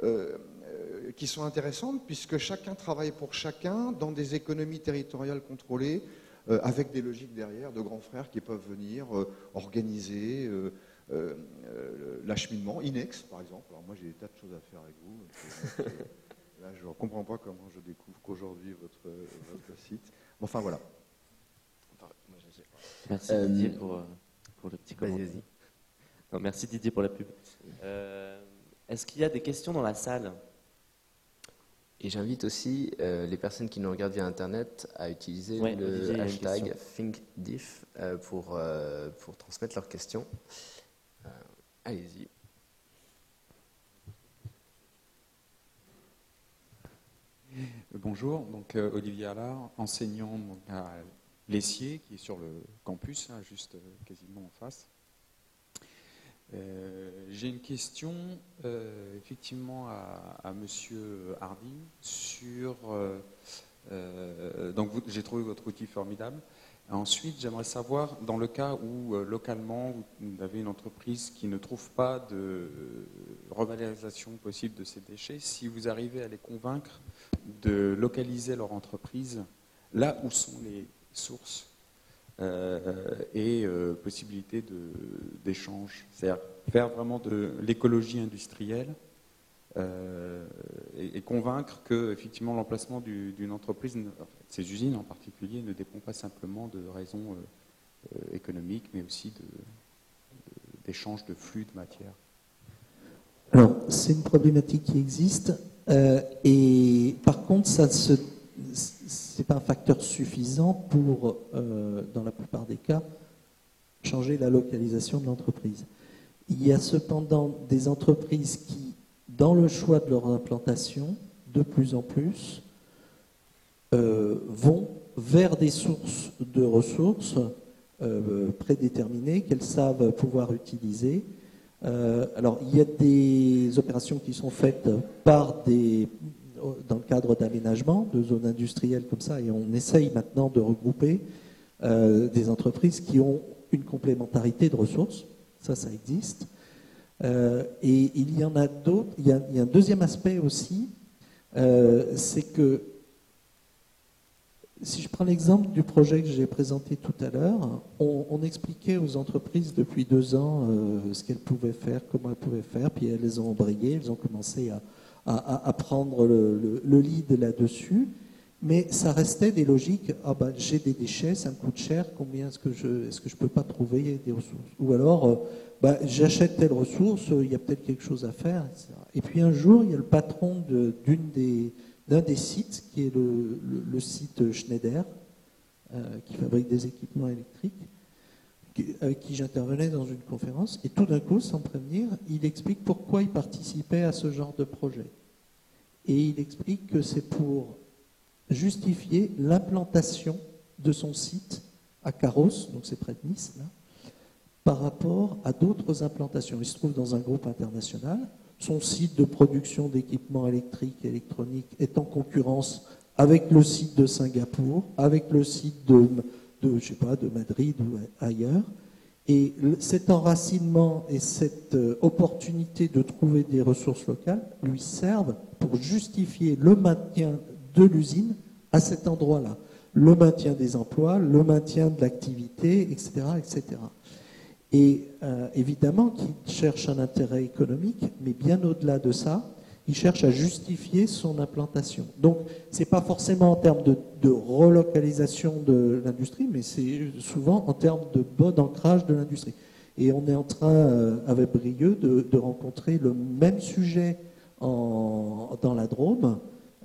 qui sont intéressantes, puisque chacun travaille pour chacun dans des économies territoriales contrôlées, avec des logiques derrière, de grands frères qui peuvent venir organiser l'acheminement. INEX, par exemple. Alors moi, j'ai des tas de choses à faire avec vous. Là, je ne comprends pas comment je découvre qu'aujourd'hui votre site. Enfin, voilà. Merci Didier pour le petit commentaire. Non, merci Didier pour la pub. Est-ce qu'il y a des questions dans la salle? Et j'invite aussi les personnes qui nous regardent via Internet à utiliser le hashtag ThinkDiff pour transmettre leurs questions. Allez-y. Bonjour, donc Olivier Allard, enseignant à l'Essier, qui est sur le campus, juste quasiment en face. J'ai une question effectivement à Monsieur Hardy sur... donc j'ai trouvé votre outil formidable. Ensuite, j'aimerais savoir, dans le cas où localement vous avez une entreprise qui ne trouve pas de revalorisation possible de ces déchets, si vous arrivez à les convaincre de localiser leur entreprise là où sont les sources et possibilité d'échange, c'est-à-dire faire vraiment de l'écologie industrielle et convaincre que effectivement l'emplacement d'une entreprise, ces usines en particulier, ne dépend pas simplement de raisons économiques, mais aussi d'échange de flux de matière. Alors, c'est une problématique qui existe, et par contre, c'est pas un facteur suffisant pour, dans la plupart des cas, changer la localisation de l'entreprise. Il y a cependant des entreprises qui, dans le choix de leur implantation, de plus en plus, vont vers des sources de ressources prédéterminées qu'elles savent pouvoir utiliser. Alors, il y a des opérations qui sont faites dans le cadre d'aménagement, de zones industrielles comme ça, et on essaye maintenant de regrouper des entreprises qui ont une complémentarité de ressources. Ça existe. Et il y en a d'autres. Il y a un deuxième aspect aussi, c'est que, si je prends l'exemple du projet que j'ai présenté tout à l'heure, on expliquait aux entreprises depuis 2 ans ce qu'elles pouvaient faire, comment elles pouvaient faire, puis elles ont embrayé, elles ont commencé à prendre le lead là-dessus, mais ça restait des logiques, j'ai des déchets, ça me coûte cher, combien est-ce que je peux pas trouver des ressources? Ou alors, j'achète telle ressource, il y a peut-être quelque chose à faire, etc. Et puis un jour, il y a le patron d'un des sites, qui est le site Schneider, qui fabrique des équipements électriques, avec qui j'intervenais dans une conférence, et tout d'un coup, sans prévenir, il explique pourquoi il participait à ce genre de projet. Et il explique que c'est pour justifier l'implantation de son site à Carros, donc c'est près de Nice, là, par rapport à d'autres implantations. Il se trouve dans un groupe international. Son site de production d'équipements électriques et électroniques est en concurrence avec le site de Singapour, avec le site de Madrid ou ailleurs. Et cet enracinement et cette opportunité de trouver des ressources locales lui servent pour justifier le maintien de l'usine à cet endroit-là. Le maintien des emplois, le maintien de l'activité, etc., etc. Et évidemment qu'il cherche un intérêt économique, mais bien au-delà de ça, il cherche à justifier son implantation. Donc, ce n'est pas forcément en termes de relocalisation de l'industrie, mais c'est souvent en termes de bon ancrage de l'industrie. Et on est en train, avec Brieux, de rencontrer le même sujet dans la Drôme,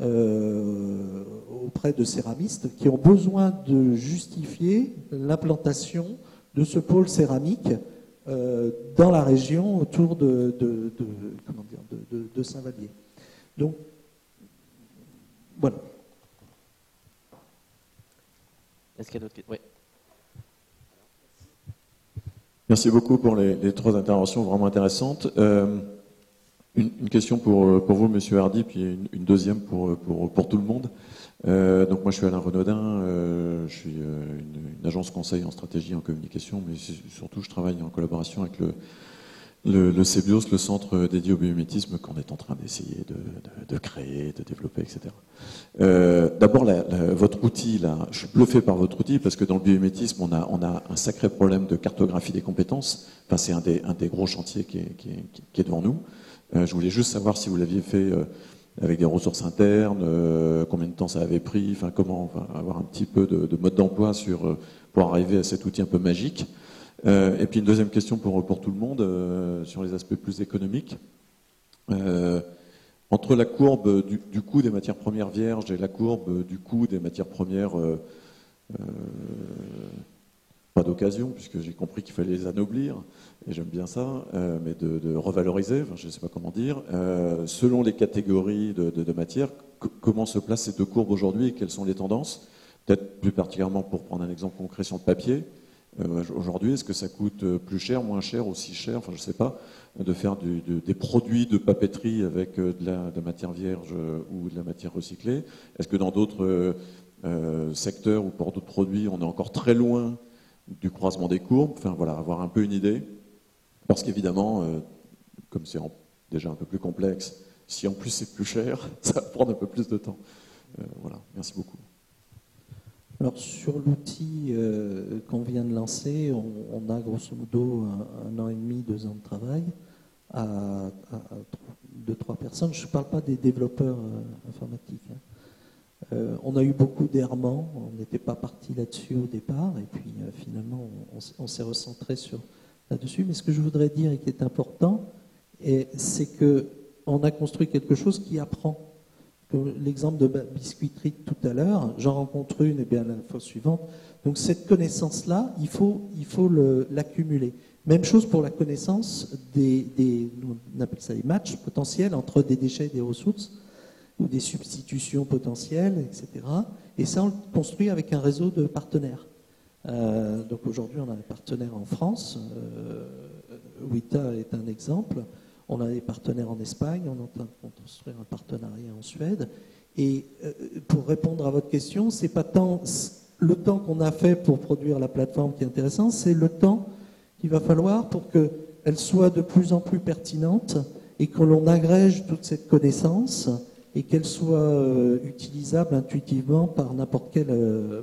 auprès de céramistes qui ont besoin de justifier l'implantation de ce pôle céramique dans la région autour de Saint-Vallier. Donc, voilà. Est-ce qu'il y a d'autres questions? Oui. Merci beaucoup pour les 3 interventions vraiment intéressantes. Une question pour vous, Monsieur Hardy, puis une deuxième pour tout le monde. Donc moi je suis Alain Renaudin, je suis une agence conseil en stratégie et en communication, mais surtout je travaille en collaboration avec le CEBIOS, le centre dédié au biomimétisme qu'on est en train d'essayer de créer, de développer, etc. D'abord votre outil, là, je suis bluffé par votre outil parce que dans le biomimétisme on a un sacré problème de cartographie des compétences. Enfin c'est un des gros chantiers qui est devant nous. Je voulais juste savoir si vous l'aviez fait avec des ressources internes, combien de temps ça avait pris, enfin comment avoir un petit peu de mode d'emploi pour arriver à cet outil un peu magique. Et puis une deuxième question pour tout le monde sur les aspects plus économiques. Entre la courbe du coût des matières premières vierges et la courbe du coût des matières premières pas d'occasion, puisque j'ai compris qu'il fallait les anoblir, et j'aime bien ça, mais de revaloriser, enfin, je ne sais pas comment dire, selon les catégories de matières, comment se placent ces 2 courbes aujourd'hui et quelles sont les tendances? Peut-être plus particulièrement pour prendre un exemple concret sur le papier. Aujourd'hui, est-ce que ça coûte plus cher, moins cher, aussi cher, enfin je ne sais pas, de faire des produits de papeterie avec de la matière vierge ou de la matière recyclée? Est-ce que dans d'autres secteurs ou pour d'autres produits, on est encore très loin du croisement des courbes? Enfin voilà, avoir un peu une idée. Parce qu'évidemment, comme c'est déjà un peu plus complexe, si en plus c'est plus cher, ça va prendre un peu plus de temps. Voilà, merci beaucoup. Alors sur l'outil qu'on vient de lancer, on a grosso modo 1 an et demi, 2 ans de travail à 2-3 personnes. Je ne parle pas des développeurs informatiques. On a eu beaucoup d'errements, on n'était pas parti là-dessus au départ, et puis finalement on s'est recentré là-dessus. Mais ce que je voudrais dire et qui est important, c'est qu'on a construit quelque chose qui apprend. L'exemple de biscuiterie de tout à l'heure, j'en rencontre une, et bien la fois suivante. Donc cette connaissance-là, il faut l'accumuler. Même chose pour la connaissance on appelle ça les matchs potentiels entre des déchets et des ressources, ou des substitutions potentielles, etc. Et ça, on le construit avec un réseau de partenaires. Donc aujourd'hui, on a des partenaires en France. WITA est un exemple. On a des partenaires en Espagne. On est en train de construire un partenariat en Suède. Et pour répondre à votre question, c'est pas tant le temps qu'on a fait pour produire la plateforme qui est intéressant, c'est le temps qu'il va falloir pour qu'elle soit de plus en plus pertinente et que l'on agrège toute cette connaissance et qu'elle soit utilisable intuitivement par n'importe quelle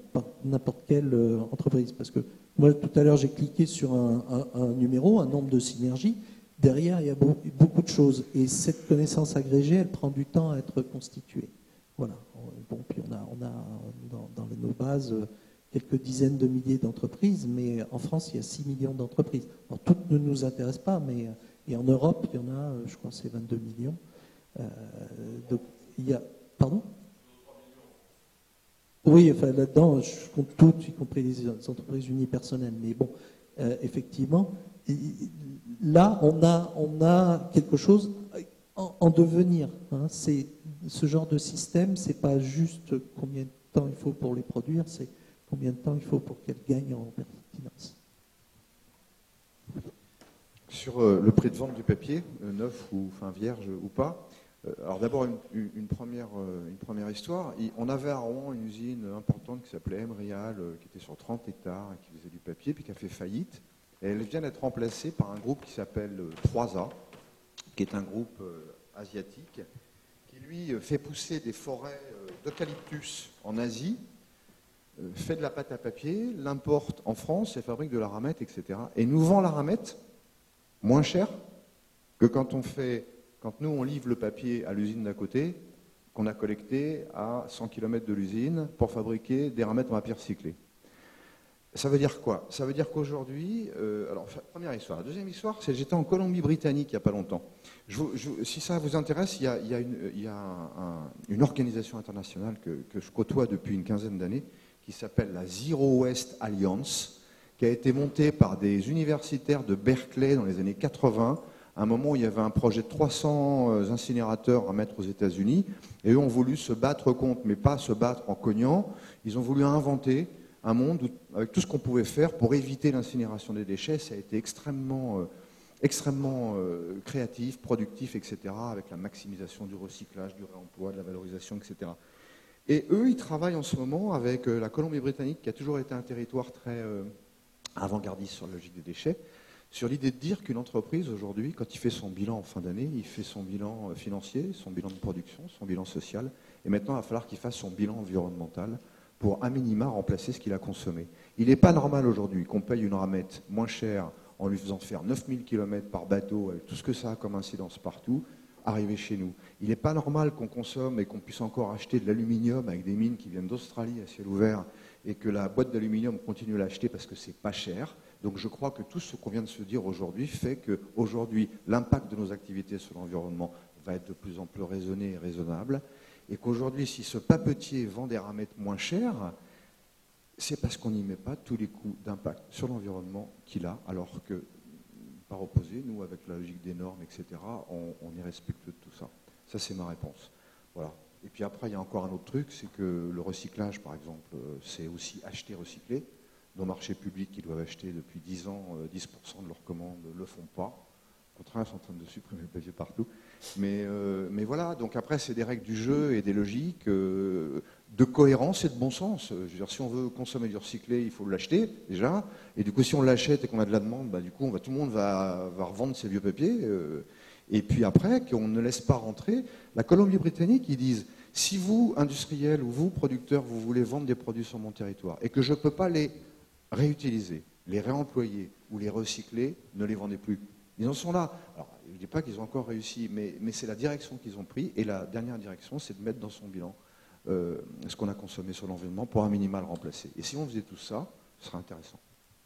entreprise. Parce que moi, tout à l'heure, j'ai cliqué sur un numéro, un nombre de synergies. Derrière, il y a beaucoup de choses. Et cette connaissance agrégée, elle prend du temps à être constituée. Voilà. Bon, puis on a dans nos bases quelques dizaines de milliers d'entreprises, mais en France, il y a 6 millions d'entreprises. Alors, toutes ne nous intéressent pas, mais et en Europe, il y en a, je crois, c'est 22 millions. Donc, il y a... Pardon ? Oui, enfin, là-dedans, je compte toutes, y compris les entreprises unipersonnelles. Mais bon, effectivement, là, on a quelque chose en devenir. Hein. ce genre de système, c'est pas juste combien de temps il faut pour les produire, c'est combien de temps il faut pour qu'elles gagnent en pertinence. Sur le prix de vente du papier, neuf ou enfin vierge ou pas, alors d'abord une première histoire. On avait à Rouen une usine importante qui s'appelait Emrial, qui était sur 30 hectares et qui faisait du papier, puis qui a fait faillite. Et elle vient d'être remplacée par un groupe qui s'appelle 3A, qui est un groupe asiatique, qui lui fait pousser des forêts d'eucalyptus en Asie, fait de la pâte à papier, l'importe en France et fabrique de la ramette, etc. Et nous vend la ramette moins cher que quand nous on livre le papier à l'usine d'à côté, qu'on a collecté à 100 km de l'usine pour fabriquer des ramettes en papier recyclé. Ça veut dire quoi? Ça veut dire qu'aujourd'hui, alors première histoire. La deuxième histoire, c'est que j'étais en Colombie-Britannique il n'y a pas longtemps. Si ça vous intéresse, il y a une organisation internationale que je côtoie depuis une quinzaine d'années qui s'appelle la Zero Waste Alliance, qui a été montée par des universitaires de Berkeley dans les années 80, à un moment où il y avait un projet de 300 incinérateurs à mettre aux États-Unis, et eux ont voulu se battre contre, mais pas se battre en cognant. Ils ont voulu inventer un monde avec tout ce qu'on pouvait faire pour éviter l'incinération des déchets. Ça a été extrêmement créatif, productif, etc., avec la maximisation du recyclage, du réemploi, de la valorisation, etc. Et eux, ils travaillent en ce moment avec la Colombie-Britannique, qui a toujours été un territoire très avant-gardiste sur la logique des déchets, sur l'idée de dire qu'une entreprise, aujourd'hui, quand il fait son bilan en fin d'année, il fait son bilan financier, son bilan de production, son bilan social, et maintenant, il va falloir qu'il fasse son bilan environnemental pour, à minima, remplacer ce qu'il a consommé. Il n'est pas normal aujourd'hui qu'on paye une ramette moins chère en lui faisant faire 9000 km par bateau, avec tout ce que ça a comme incidence partout, arriver chez nous. Il n'est pas normal qu'on consomme et qu'on puisse encore acheter de l'aluminium avec des mines qui viennent d'Australie à ciel ouvert et que la boîte d'aluminium continue à l'acheter parce que c'est pas cher. Donc je crois que tout ce qu'on vient de se dire aujourd'hui fait qu'aujourd'hui, l'impact de nos activités sur l'environnement va être de plus en plus raisonné et raisonnable. Et qu'aujourd'hui, si ce papetier vend des ramettes moins chères, c'est parce qu'on n'y met pas tous les coûts d'impact sur l'environnement qu'il a, alors que, par opposé, nous, avec la logique des normes, etc., on est respectueux de tout ça. Ça, c'est ma réponse. Voilà. Et puis après, il y a encore un autre truc, c'est que le recyclage, par exemple, c'est aussi acheter, recycler. Nos marchés publics qui doivent acheter depuis 10 ans, 10% de leurs commandes ne le font pas. Au contraire, ils sont en train de supprimer le papier partout. Mais voilà, donc après, c'est des règles du jeu et des logiques de cohérence et de bon sens. Je veux dire, si on veut consommer du recyclé, il faut l'acheter, déjà. Et du coup, si on l'achète et qu'on a de la demande, bah, du coup, tout le monde va revendre ses vieux papiers. Et puis après, qu'on ne laisse pas rentrer. La Colombie-Britannique, ils disent, si vous, industriels ou vous, producteurs, vous voulez vendre des produits sur mon territoire et que je ne peux pas les réutiliser, les réemployer ou les recycler, ne les vendez plus. Ils en sont là. Alors, je ne dis pas qu'ils ont encore réussi, mais c'est la direction qu'ils ont pris. Et la dernière direction, c'est de mettre dans son bilan ce qu'on a consommé sur l'environnement pour un minimal remplacer. Et si on faisait tout ça, ce serait intéressant.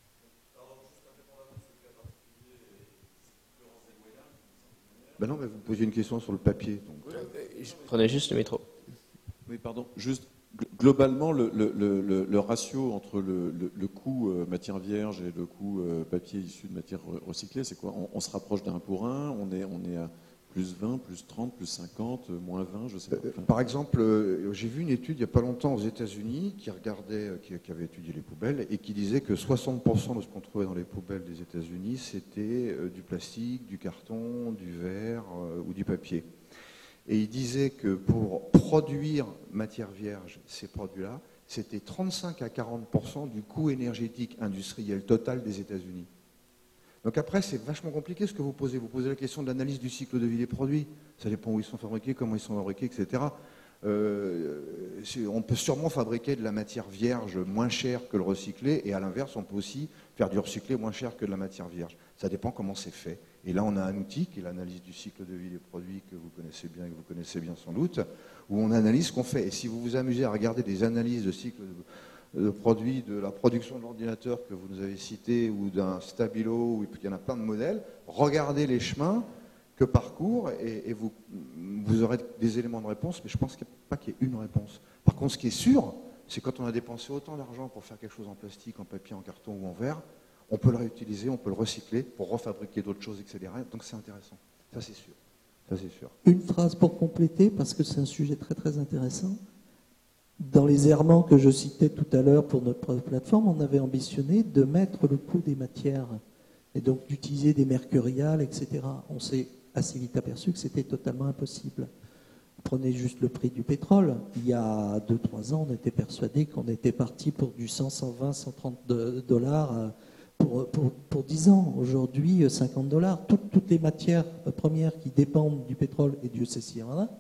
Ben non, mais vous posiez une question sur le papier. Donc... Prenez juste le micro. Oui, pardon. Juste, globalement, le ratio entre le coût matière vierge et le coût papier issu de matière recyclée, c'est quoi? On se rapproche d'un pour un, on est à plus 20, plus 30, plus 50, moins 20, je sais pas. Par exemple, j'ai vu une étude il n'y a pas longtemps aux États-Unis qui avait étudié les poubelles et qui disait que 60% de ce qu'on trouvait dans les poubelles des États-Unis, c'était du plastique, du carton, du verre ou du papier. Et il disait que pour produire matière vierge, ces produits-là, c'était 35 à 40% du coût énergétique industriel total des États-Unis. Donc après, c'est vachement compliqué ce que vous posez. Vous posez la question de l'analyse du cycle de vie des produits. Ça dépend où ils sont fabriqués, comment ils sont fabriqués, etc. On peut sûrement fabriquer de la matière vierge moins chère que le recyclé, et à l'inverse, on peut aussi faire du recyclé moins cher que de la matière vierge. Ça dépend comment c'est fait. Et là, on a un outil qui est l'analyse du cycle de vie des produits que vous connaissez bien et que vous connaissez bien sans doute, où on analyse ce qu'on fait. Et si vous vous amusez à regarder des analyses de cycle de produits, de la production de l'ordinateur que vous nous avez cité, ou d'un stabilo, où il y en a plein de modèles, regardez les chemins que parcourt et vous aurez des éléments de réponse, mais je pense pas qu'il y ait une réponse. Par contre, ce qui est sûr, c'est quand on a dépensé autant d'argent pour faire quelque chose en plastique, en papier, en carton ou en verre, on peut le réutiliser, on peut le recycler pour refabriquer d'autres choses, etc. Donc c'est intéressant. Ça, c'est sûr. Ça c'est sûr. Une phrase pour compléter, parce que c'est un sujet très très intéressant. Dans les errements que je citais tout à l'heure pour notre plateforme, on avait ambitionné de mettre le coût des matières et donc d'utiliser des mercuriales, etc. On s'est assez vite aperçu que c'était totalement impossible. Prenez juste le prix du pétrole. Il y a 2-3 ans, on était persuadé qu'on était parti pour du 100, 120, 130 dollars pour 10 ans. Aujourd'hui, 50 dollars. Toutes les matières premières qui dépendent du pétrole, et Dieu sait s'il y en a,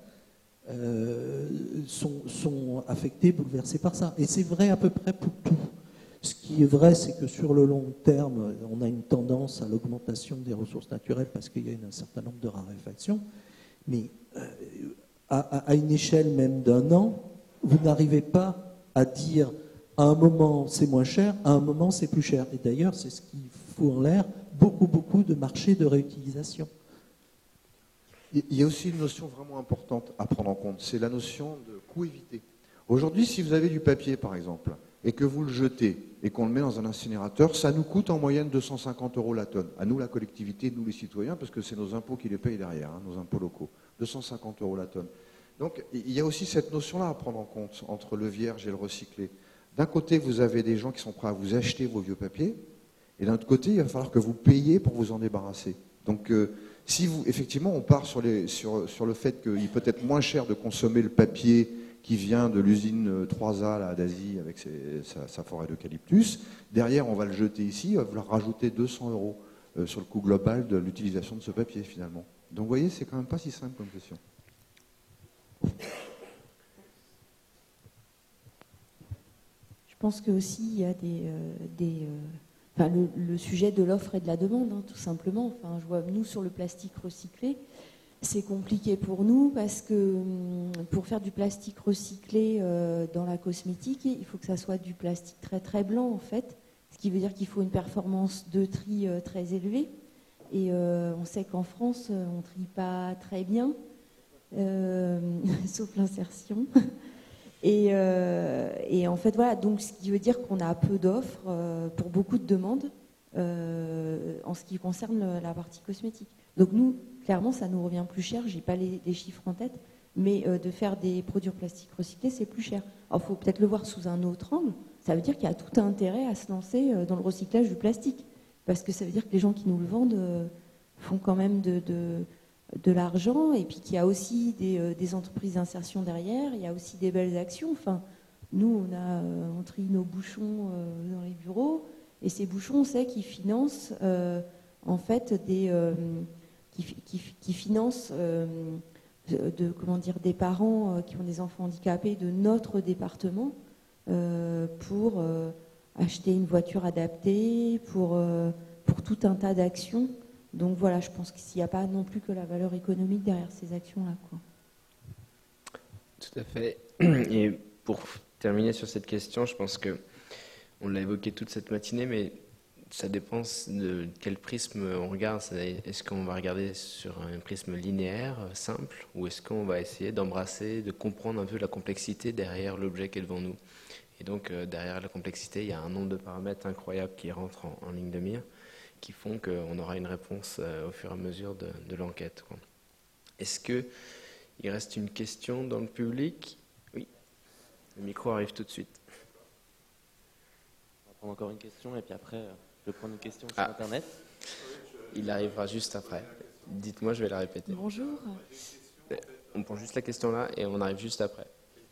sont affectées, bouleversées par ça. Et c'est vrai à peu près pour tout. Ce qui est vrai, c'est que sur le long terme, on a une tendance à l'augmentation des ressources naturelles parce qu'il y a un certain nombre de raréfactions. Mais à une échelle même d'un an, vous n'arrivez pas à dire à un moment c'est moins cher, à un moment c'est plus cher. Et d'ailleurs, c'est ce qui fout en l'air beaucoup de marchés de réutilisation. Il y a aussi une notion vraiment importante à prendre en compte, c'est la notion de coût évité. Aujourd'hui, si vous avez du papier, par exemple, et que vous le jetez et qu'on le met dans un incinérateur, ça nous coûte en moyenne 250 € la tonne. À nous, la collectivité, nous les citoyens, parce que c'est nos impôts qui les payent derrière, hein, nos impôts locaux. 250 € la tonne. Donc, il y a aussi cette notion-là à prendre en compte entre le vierge et le recyclé. D'un côté, vous avez des gens qui sont prêts à vous acheter vos vieux papiers, et d'un autre côté, il va falloir que vous payiez pour vous en débarrasser. Donc, si vous, effectivement, on part sur le fait qu'il peut être moins cher de consommer le papier qui vient de l'usine 3A là, d'Asie avec sa forêt d'eucalyptus, derrière, on va le jeter ici, il va falloir rajouter 200 € sur le coût global de l'utilisation de ce papier, finalement. Donc, vous voyez, c'est quand même pas si simple comme question. Je pense que aussi il y a le sujet de l'offre et de la demande, hein, tout simplement. Enfin, je vois, nous, sur le plastique recyclé, c'est compliqué pour nous parce que pour faire du plastique recyclé dans la cosmétique, il faut que ça soit du plastique très très blanc, en fait, ce qui veut dire qu'il faut une performance de tri très élevée. Et on sait qu'en France, on ne trie pas très bien, sauf l'insertion. Et en fait, voilà, donc ce qui veut dire qu'on a peu d'offres pour beaucoup de demandes en ce qui concerne la partie cosmétique. Donc nous, clairement, ça nous revient plus cher, j'ai pas les chiffres en tête, mais de faire des produits en plastique recyclé, c'est plus cher. Alors il faut peut-être le voir sous un autre angle, ça veut dire qu'il y a tout intérêt à se lancer dans le recyclage du plastique, parce que ça veut dire que les gens qui nous le vendent font quand même de l'argent, et puis qu'il y a aussi des entreprises d'insertion derrière, il y a aussi des belles actions. Enfin, nous, on trie nos bouchons dans les bureaux, et ces bouchons, on sait qu'ils financent en fait qui financent des parents qui ont des enfants handicapés de notre département pour acheter une voiture adaptée, pour tout un tas d'actions. Donc voilà, je pense qu'il n'y a pas non plus que la valeur économique derrière ces actions-là, quoi. Tout à fait. Et pour terminer sur cette question, je pense que on l'a évoqué toute cette matinée, mais ça dépend de quel prisme on regarde. Est-ce qu'on va regarder sur un prisme linéaire, simple, ou est-ce qu'on va essayer d'embrasser, de comprendre un peu la complexité derrière l'objet qui est devant nous. Et donc, derrière la complexité, il y a un nombre de paramètres incroyables qui rentrent en ligne de mire, qui font qu'on aura une réponse au fur et à mesure de l'enquête, quoi. Est-ce qu'il reste une question dans le public? Oui. Le micro arrive tout de suite. On va prendre encore une question, et puis après, je vais prendre une question sur Internet. Il arrivera juste après. Dites-moi, je vais la répéter. Bonjour. On prend juste la question là, et on arrive juste après.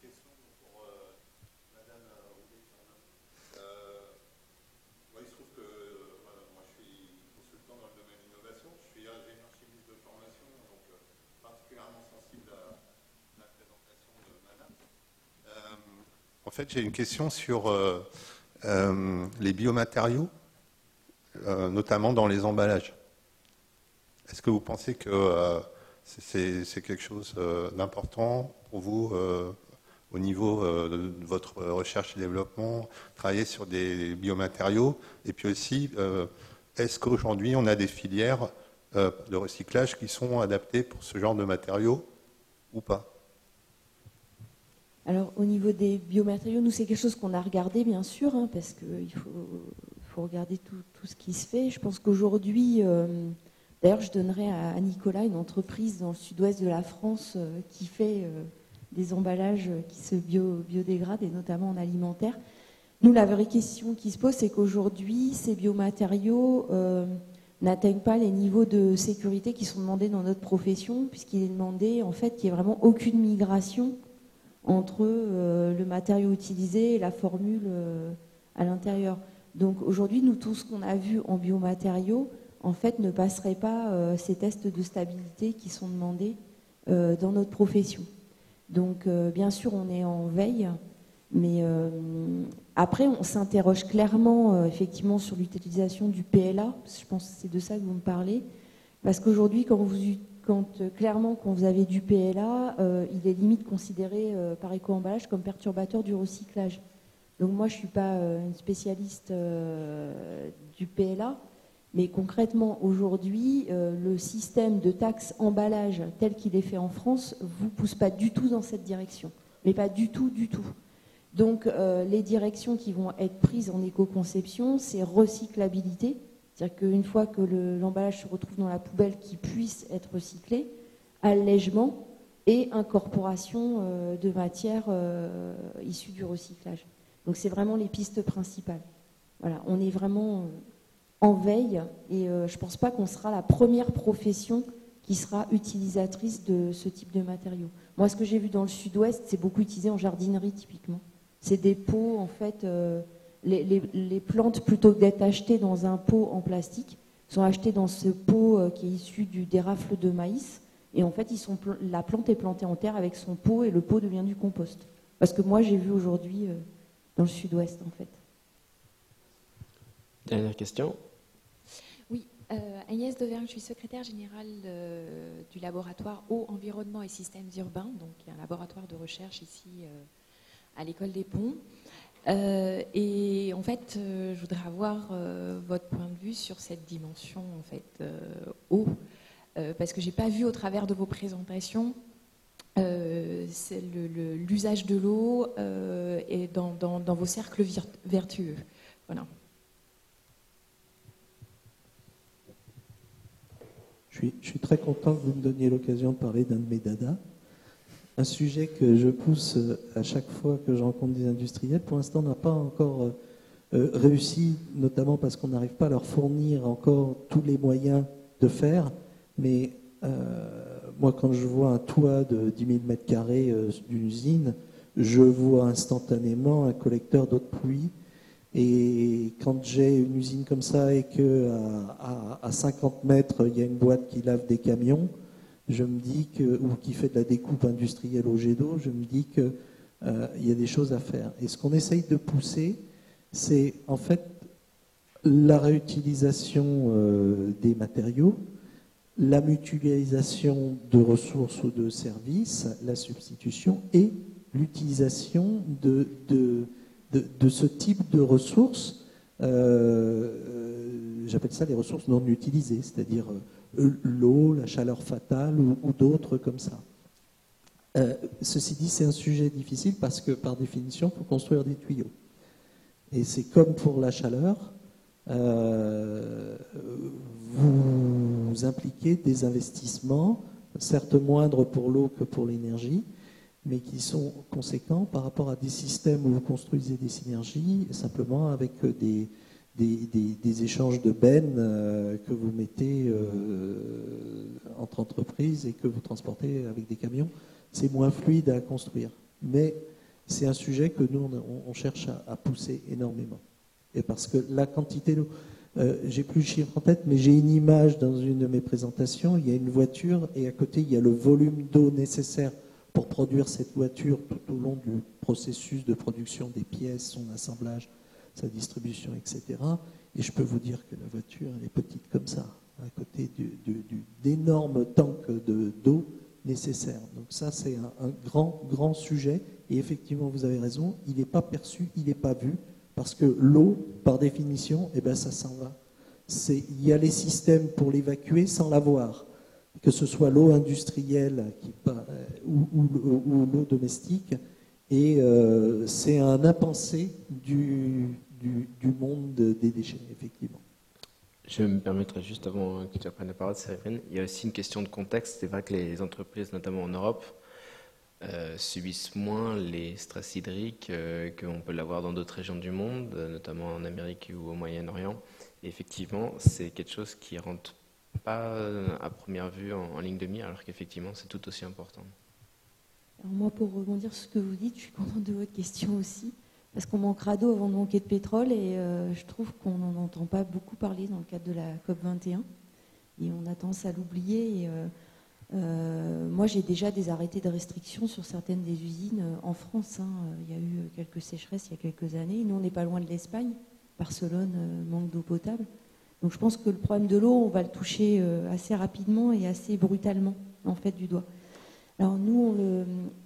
En fait, j'ai une question sur les biomatériaux, notamment dans les emballages. Est-ce que vous pensez que c'est quelque chose d'important pour vous au niveau de votre recherche et développement, travailler sur des biomatériaux? Et puis aussi, est-ce qu'aujourd'hui, on a des filières de recyclage qui sont adaptées pour ce genre de matériaux ou pas? Alors, au niveau des biomatériaux, nous, c'est quelque chose qu'on a regardé, bien sûr, hein, parce qu'il faut regarder tout ce qui se fait. Je pense qu'aujourd'hui, D'ailleurs, je donnerai à Nicolas une entreprise dans le sud-ouest de la France qui fait des emballages qui se biodégradent, et notamment en alimentaire. Nous, la vraie question qui se pose, c'est qu'aujourd'hui, ces biomatériaux n'atteignent pas les niveaux de sécurité qui sont demandés dans notre profession, puisqu'il est demandé en fait qu'il n'y ait vraiment aucune migration entre le matériau utilisé et la formule à l'intérieur. Donc aujourd'hui, nous, tout ce qu'on a vu en biomatériaux, en fait, ne passerait pas ces tests de stabilité qui sont demandés dans notre profession. Donc bien sûr, on est en veille, mais après, on s'interroge clairement effectivement sur l'utilisation du PLA, parce que je pense que c'est de ça que vous me parlez, parce qu'aujourd'hui, clairement, quand vous avez du PLA, il est limite considéré par Eco-Emballage comme perturbateur du recyclage. Donc moi, je ne suis pas une spécialiste du PLA, mais concrètement, aujourd'hui, le système de taxe emballage tel qu'il est fait en France ne vous pousse pas du tout dans cette direction. Mais pas du tout, du tout. Donc les directions qui vont être prises en éco-conception, c'est recyclabilité, c'est-à-dire qu'une fois que l'emballage se retrouve dans la poubelle, qu'il puisse être recyclé, allègement et incorporation de matières issues du recyclage. Donc c'est vraiment les pistes principales. Voilà, on est vraiment en veille et je ne pense pas qu'on sera la première profession qui sera utilisatrice de ce type de matériaux. Moi, ce que j'ai vu dans le sud-ouest, c'est beaucoup utilisé en jardinerie typiquement. C'est des pots, en fait, les plantes, plutôt que d'être achetées dans un pot en plastique, sont achetées dans ce pot qui est issu des rafles de maïs. Et en fait, la plante est plantée en terre avec son pot et le pot devient du compost. Parce que moi, j'ai vu aujourd'hui dans le sud-ouest, en fait. Dernière question. Oui, Agnès Dauvergne, je suis secrétaire générale du laboratoire Eau, Environnement et Systèmes Urbains, donc il y a un laboratoire de recherche ici à l'École des Ponts. Et en fait, je voudrais avoir votre point de vue sur cette dimension en fait, eau, parce que je n'ai pas vu au travers de vos présentations l'usage de l'eau et dans vos cercles vertueux. Voilà. Je suis très content que vous me donniez l'occasion de parler d'un de mes dadas. Un sujet que je pousse à chaque fois que je rencontre des industriels. Pour l'instant, on n'a pas encore réussi, notamment parce qu'on n'arrive pas à leur fournir encore tous les moyens de faire. Mais moi, quand je vois un toit de 10 000 m² d'une usine, je vois instantanément un collecteur d'eau de pluie. Et quand j'ai une usine comme ça et qu'à 50 mètres, il y a une boîte qui lave des camions, je me dis ou qui fait de la découpe industrielle au jet d'eau, je me dis qu'il y a des choses à faire. Et ce qu'on essaye de pousser, c'est en fait la réutilisation des matériaux, la mutualisation de ressources ou de services, la substitution et l'utilisation de ce type de ressources. J'appelle ça les ressources non utilisées, c'est-à-dire l'eau, la chaleur fatale ou d'autres comme ça. Ceci dit, c'est un sujet difficile parce que par définition, il faut construire des tuyaux. Et c'est comme pour la chaleur, vous impliquez des investissements, certes moindres pour l'eau que pour l'énergie, mais qui sont conséquents par rapport à des systèmes où vous construisez des synergies, simplement avec des échanges de bennes que vous mettez entre entreprises et que vous transportez avec des camions. C'est moins fluide à construire. Mais c'est un sujet que nous, on cherche à pousser énormément. Et parce que la quantité d'eau, j'ai plus le chiffre en tête, mais j'ai une image dans une de mes présentations, il y a une voiture et à côté, il y a le volume d'eau nécessaire pour produire cette voiture tout au long du processus de production des pièces, son assemblage, sa distribution, etc. Et je peux vous dire que la voiture, elle est petite comme ça, à côté d'énormes tanks d'eau nécessaires. Donc ça, c'est un grand sujet. Et effectivement, vous avez raison, il n'est pas perçu, il n'est pas vu, parce que l'eau, par définition, ça s'en va. Il y a les systèmes pour l'évacuer sans l'avoir. Que ce soit l'eau industrielle ou l'eau domestique, et c'est un impensé du monde des déchets, effectivement. Je me permettrai juste avant que tu reprennes la parole, Séverine. Il y a aussi une question de contexte. C'est vrai que les entreprises, notamment en Europe, subissent moins les stress hydriques qu'on peut l'avoir dans d'autres régions du monde, notamment en Amérique ou au Moyen-Orient. Et effectivement, c'est quelque chose qui ne rentre pas à première vue en ligne de mire, alors qu'effectivement, c'est tout aussi important. Alors moi, pour rebondir sur ce que vous dites, je suis contente de votre question aussi, parce qu'on manquera d'eau avant de manquer de pétrole, et je trouve qu'on n'en entend pas beaucoup parler dans le cadre de la COP21, et on a tendance à l'oublier. Moi, j'ai déjà des arrêtés de restriction sur certaines des usines en France. Il y a eu quelques sécheresses il y a quelques années. Nous, on n'est pas loin de l'Espagne. Barcelone manque d'eau potable. Donc, je pense que le problème de l'eau, on va le toucher assez rapidement et assez brutalement, en fait, du doigt. Alors, nous,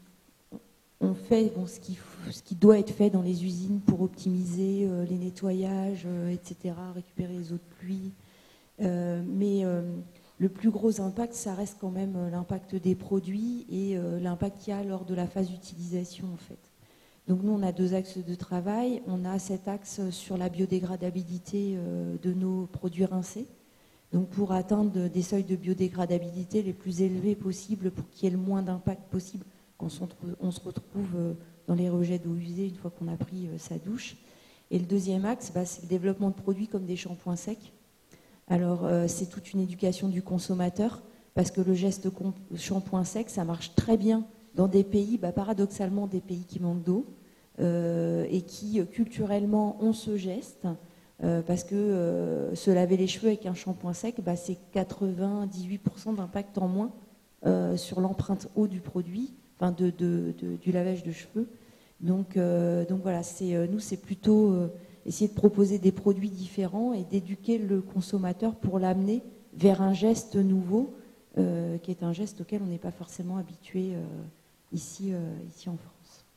on fait ce qui doit être fait dans les usines pour optimiser les nettoyages, etc., récupérer les eaux de pluie. Mais le plus gros impact, ça reste quand même l'impact des produits et l'impact qu'il y a lors de la phase d'utilisation, en fait. Donc nous, on a 2 axes de travail. On a cet axe sur la biodégradabilité de nos produits rincés. Donc pour atteindre des seuils de biodégradabilité les plus élevés possibles, pour qu'il y ait le moins d'impact possible quand on se retrouve dans les rejets d'eau usée une fois qu'on a pris sa douche. Et le deuxième axe, c'est le développement de produits comme des shampoings secs. Alors, c'est toute une éducation du consommateur, parce que le geste shampoing sec, ça marche très bien dans des pays, paradoxalement, des pays qui manquent d'eau, et qui, culturellement, ont ce geste, parce que se laver les cheveux avec un shampoing sec, c'est 98% d'impact en moins sur l'empreinte eau du produit, enfin du lavage de cheveux. Donc voilà, nous, c'est plutôt essayer de proposer des produits différents et d'éduquer le consommateur pour l'amener vers un geste nouveau, qui est un geste auquel on n'est pas forcément habitué ici en France.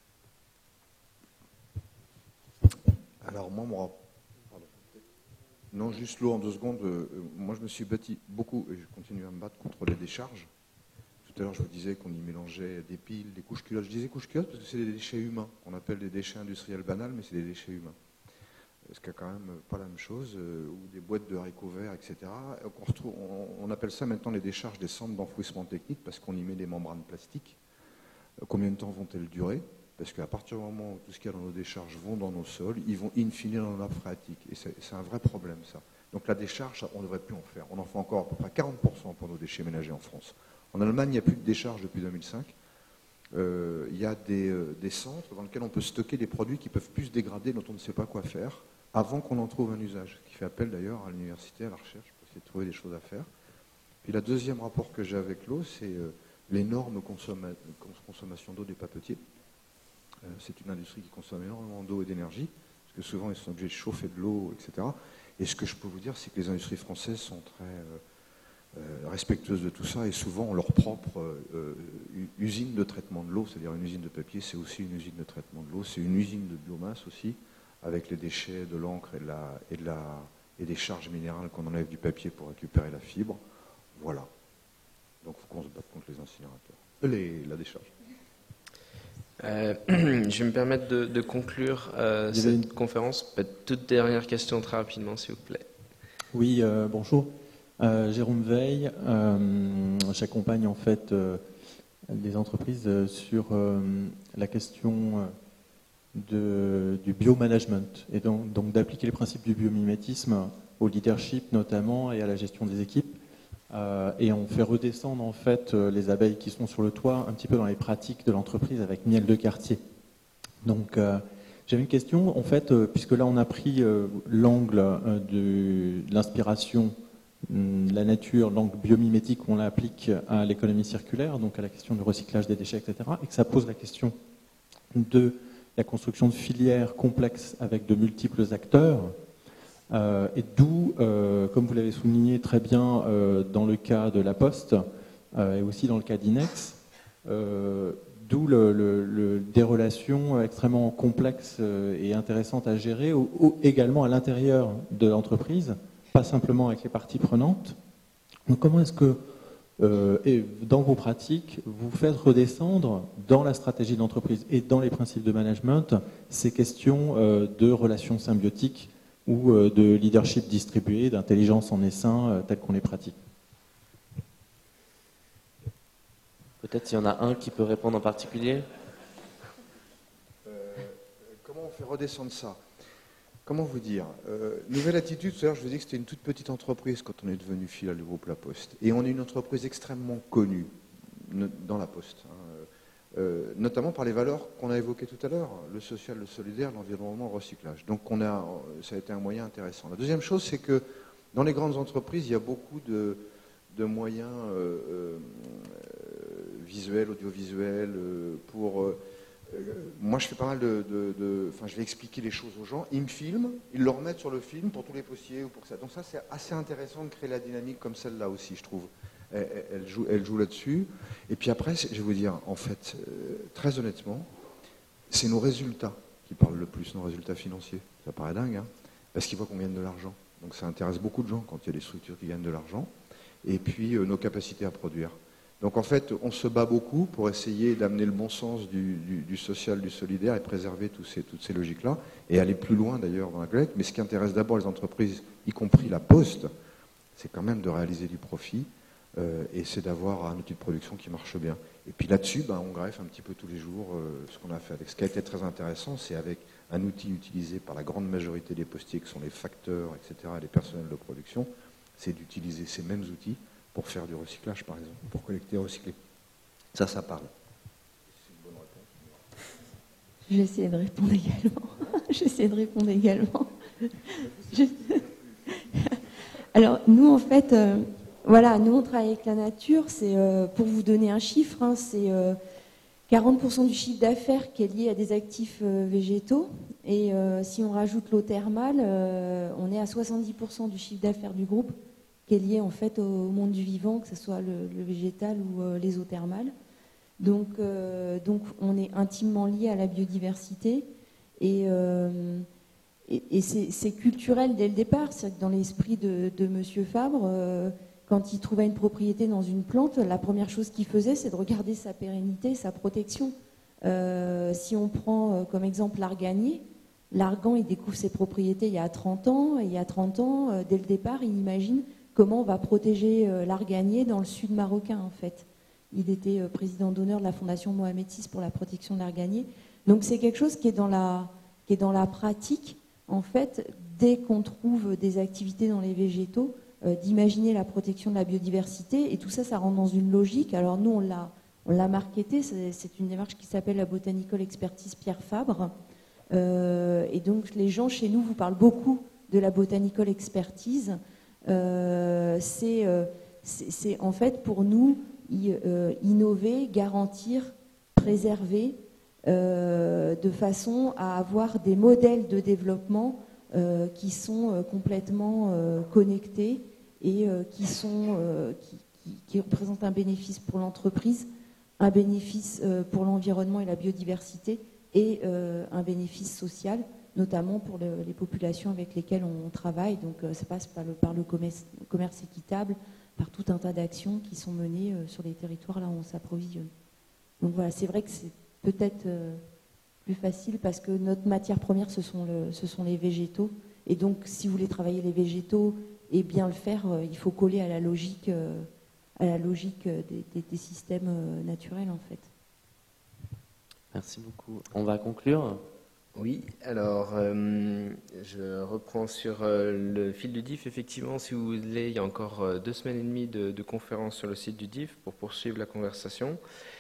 Alors moi, non, juste l'eau en 2 secondes. Moi, je me suis battu beaucoup et je continue à me battre contre les décharges. Tout à l'heure, je vous disais qu'on y mélangeait des piles, des couches culottes. Je disais couches culottes parce que c'est des déchets humains. On appelle des déchets industriels banals, mais c'est des déchets humains. Ce qui n'est quand même pas la même chose, ou des boîtes de haricots verts, etc. On appelle ça maintenant les décharges des centres d'enfouissement technique parce qu'on y met des membranes plastiques. Combien de temps vont-elles durer? Parce qu'à partir du moment où tout ce qu'il y a dans nos décharges vont dans nos sols, ils vont in fine dans nos nappes phréatiques. Et c'est un vrai problème, ça. Donc la décharge, on ne devrait plus en faire. On en fait encore à peu près 40% pour nos déchets ménagers en France. En Allemagne, il n'y a plus de décharge depuis 2005. Il y a des centres dans lesquels on peut stocker des produits qui peuvent plus se dégrader, dont on ne sait pas quoi faire, avant qu'on en trouve un usage, qui fait appel d'ailleurs à l'université, à la recherche, pour essayer de trouver des choses à faire. Puis le deuxième rapport que j'ai avec l'eau, c'est l'énorme consommation d'eau des papetiers. C'est une industrie qui consomme énormément d'eau et d'énergie, parce que souvent ils sont obligés de chauffer de l'eau, etc. Et ce que je peux vous dire, c'est que les industries françaises sont très respectueuses de tout ça, et souvent ont leur propre usine de traitement de l'eau, c'est-à-dire une usine de papier, c'est aussi une usine de traitement de l'eau, c'est une usine de biomasse aussi, avec les déchets de l'encre et des charges minérales qu'on enlève du papier pour récupérer la fibre. Voilà. Donc il faut qu'on se batte contre les incinérateurs. La décharge. Je vais me permettre de conclure cette conférence. Toute dernière question très rapidement, s'il vous plaît. Oui, bonjour. Jérôme Veil, j'accompagne en fait des entreprises sur la question du biomanagement et donc d'appliquer les principes du biomimétisme au leadership notamment et à la gestion des équipes. Et on fait redescendre en fait les abeilles qui sont sur le toit un petit peu dans les pratiques de l'entreprise avec miel de quartier. Donc j'avais une question en fait, puisque là on a pris l'angle de l'inspiration, la nature, l'angle biomimétique, on l'applique à l'économie circulaire, donc à la question du recyclage des déchets, etc. Et que ça pose la question de la construction de filières complexes avec de multiples acteurs. Et d'où, comme vous l'avez souligné très bien dans le cas de La Poste et aussi dans le cas d'Inex, d'où des relations extrêmement complexes et intéressantes à gérer, également à l'intérieur de l'entreprise, pas simplement avec les parties prenantes. Donc comment est-ce que, dans vos pratiques, vous faites redescendre dans la stratégie d'entreprise et dans les principes de management ces questions de relations symbiotiques ou de leadership distribué, d'intelligence en essaim tel qu'on les pratique? Peut-être il y en a un qui peut répondre en particulier. Comment on fait redescendre ça? Comment vous dire? Nouvelle attitude, tout à l'heure je vous dis que c'était une toute petite entreprise quand on est devenu filiale du groupe La Poste. Et on est une entreprise extrêmement connue dans La Poste, hein, notamment par les valeurs qu'on a évoquées tout à l'heure, le social, le solidaire, l'environnement, le recyclage. Donc ça a été un moyen intéressant. La deuxième chose, c'est que dans les grandes entreprises, il y a beaucoup de moyens visuels, audiovisuels, pour... moi, je fais pas mal enfin, je vais expliquer les choses aux gens. Ils me filment, ils le remettent sur le film pour tous les postiers ou pour ça. Donc ça, c'est assez intéressant de créer la dynamique comme celle-là aussi, je trouve. Elle joue là-dessus. Et puis après, je vais vous dire, en fait, très honnêtement, c'est nos résultats qui parlent le plus, nos résultats financiers. Ça paraît dingue, hein, parce qu'ils voient qu'on gagne de l'argent. Donc ça intéresse beaucoup de gens quand il y a des structures qui gagnent de l'argent. Et puis nos capacités à produire. Donc en fait, on se bat beaucoup pour essayer d'amener le bon sens du social, du solidaire et préserver toutes ces logiques-là et aller plus loin d'ailleurs dans la collecte. Mais ce qui intéresse d'abord les entreprises, y compris la Poste, c'est quand même de réaliser du profit et c'est d'avoir un outil de production qui marche bien. Et puis là-dessus, on greffe un petit peu tous les jours ce qu'on a fait avec. Ce qui a été très intéressant, c'est avec un outil utilisé par la grande majorité des postiers, qui sont les facteurs, etc., les personnels de production, c'est d'utiliser ces mêmes outils pour faire du recyclage, par exemple, pour collecter et recycler. Ça parle. C'est une bonne réponse. Je vais essayer de répondre également. Alors, nous, en fait, nous, on travaille avec la nature. C'est, pour vous donner un chiffre, hein, c'est 40% du chiffre d'affaires qui est lié à des actifs végétaux. Et si on rajoute l'eau thermale, on est à 70% du chiffre d'affaires du groupe qui est lié en fait au monde du vivant, que ce soit le végétal ou les eaux thermales. Donc on est intimement lié à la biodiversité et c'est culturel dès le départ. C'est que dans l'esprit de Monsieur Fabre, quand il trouvait une propriété dans une plante, la première chose qu'il faisait, c'est de regarder sa pérennité, sa protection. Si on prend comme exemple l'arganier, l'argan, il découvre ses propriétés il y a 30 ans, et il y a 30 ans, dès le départ, il imagine comment on va protéger l'arganier dans le sud marocain, en fait. Il était président d'honneur de la Fondation Mohamed VI pour la protection de l'arganier. Donc c'est quelque chose qui est dans la pratique, en fait, dès qu'on trouve des activités dans les végétaux, d'imaginer la protection de la biodiversité. Et tout ça, ça rentre dans une logique. Alors nous, on l'a marketé, c'est une démarche qui s'appelle la Botanical Expertise Pierre Fabre. Et donc les gens chez nous vous parlent beaucoup de la Botanical Expertise. C'est en fait pour nous innover, garantir, préserver de façon à avoir des modèles de développement qui sont complètement connectés et qui représentent un bénéfice pour l'entreprise, un bénéfice pour l'environnement et la biodiversité et un bénéfice social, notamment pour les populations avec lesquelles on travaille. Donc ça passe par le commerce équitable, par tout un tas d'actions qui sont menées sur les territoires là où on s'approvisionne. Donc voilà, c'est vrai que c'est peut-être plus facile parce que notre matière première, ce sont les végétaux. Et donc si vous voulez travailler les végétaux et bien le faire, il faut coller à la logique des systèmes naturels en fait. Merci beaucoup. On va conclure. Oui, alors je reprends sur le fil du DIF. Effectivement, si vous voulez, il y a encore 2 semaines et demie de conférences sur le site du DIF pour poursuivre la conversation.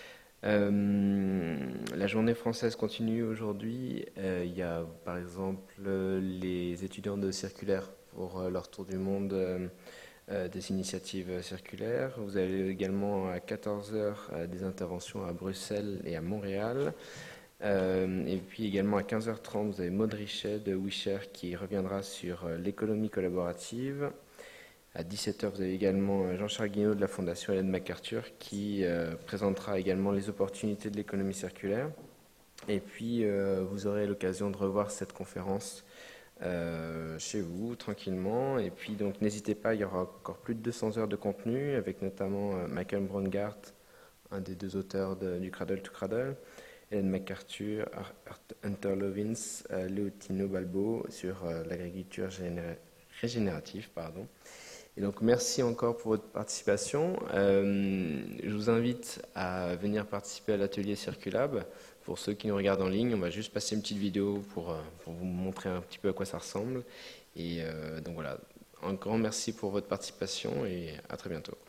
La journée française continue aujourd'hui. Il y a par exemple les étudiants de circulaire pour leur tour du monde des initiatives circulaires. Vous avez également à 14h des interventions à Bruxelles et à Montréal. Et puis également à 15h30, vous avez Maud Richet de WeShare qui reviendra sur l'économie collaborative. À 17h, vous avez également Jean-Charles Guinaud de la Fondation Ellen MacArthur qui présentera également les opportunités de l'économie circulaire. Et puis, vous aurez l'occasion de revoir cette conférence chez vous, tranquillement. Et puis, donc, n'hésitez pas, il y aura encore plus de 200 heures de contenu, avec notamment Michael Braungart, un des 2 auteurs du Cradle to Cradle. Hélène MacArthur, Hunter Lovins, Leotino Balbo sur l'agriculture régénérative. Et donc merci encore pour votre participation. Je vous invite à venir participer à l'atelier Circulab. Pour ceux qui nous regardent en ligne, on va juste passer une petite vidéo pour vous montrer un petit peu à quoi ça ressemble. Et donc voilà, un grand merci pour votre participation et à très bientôt.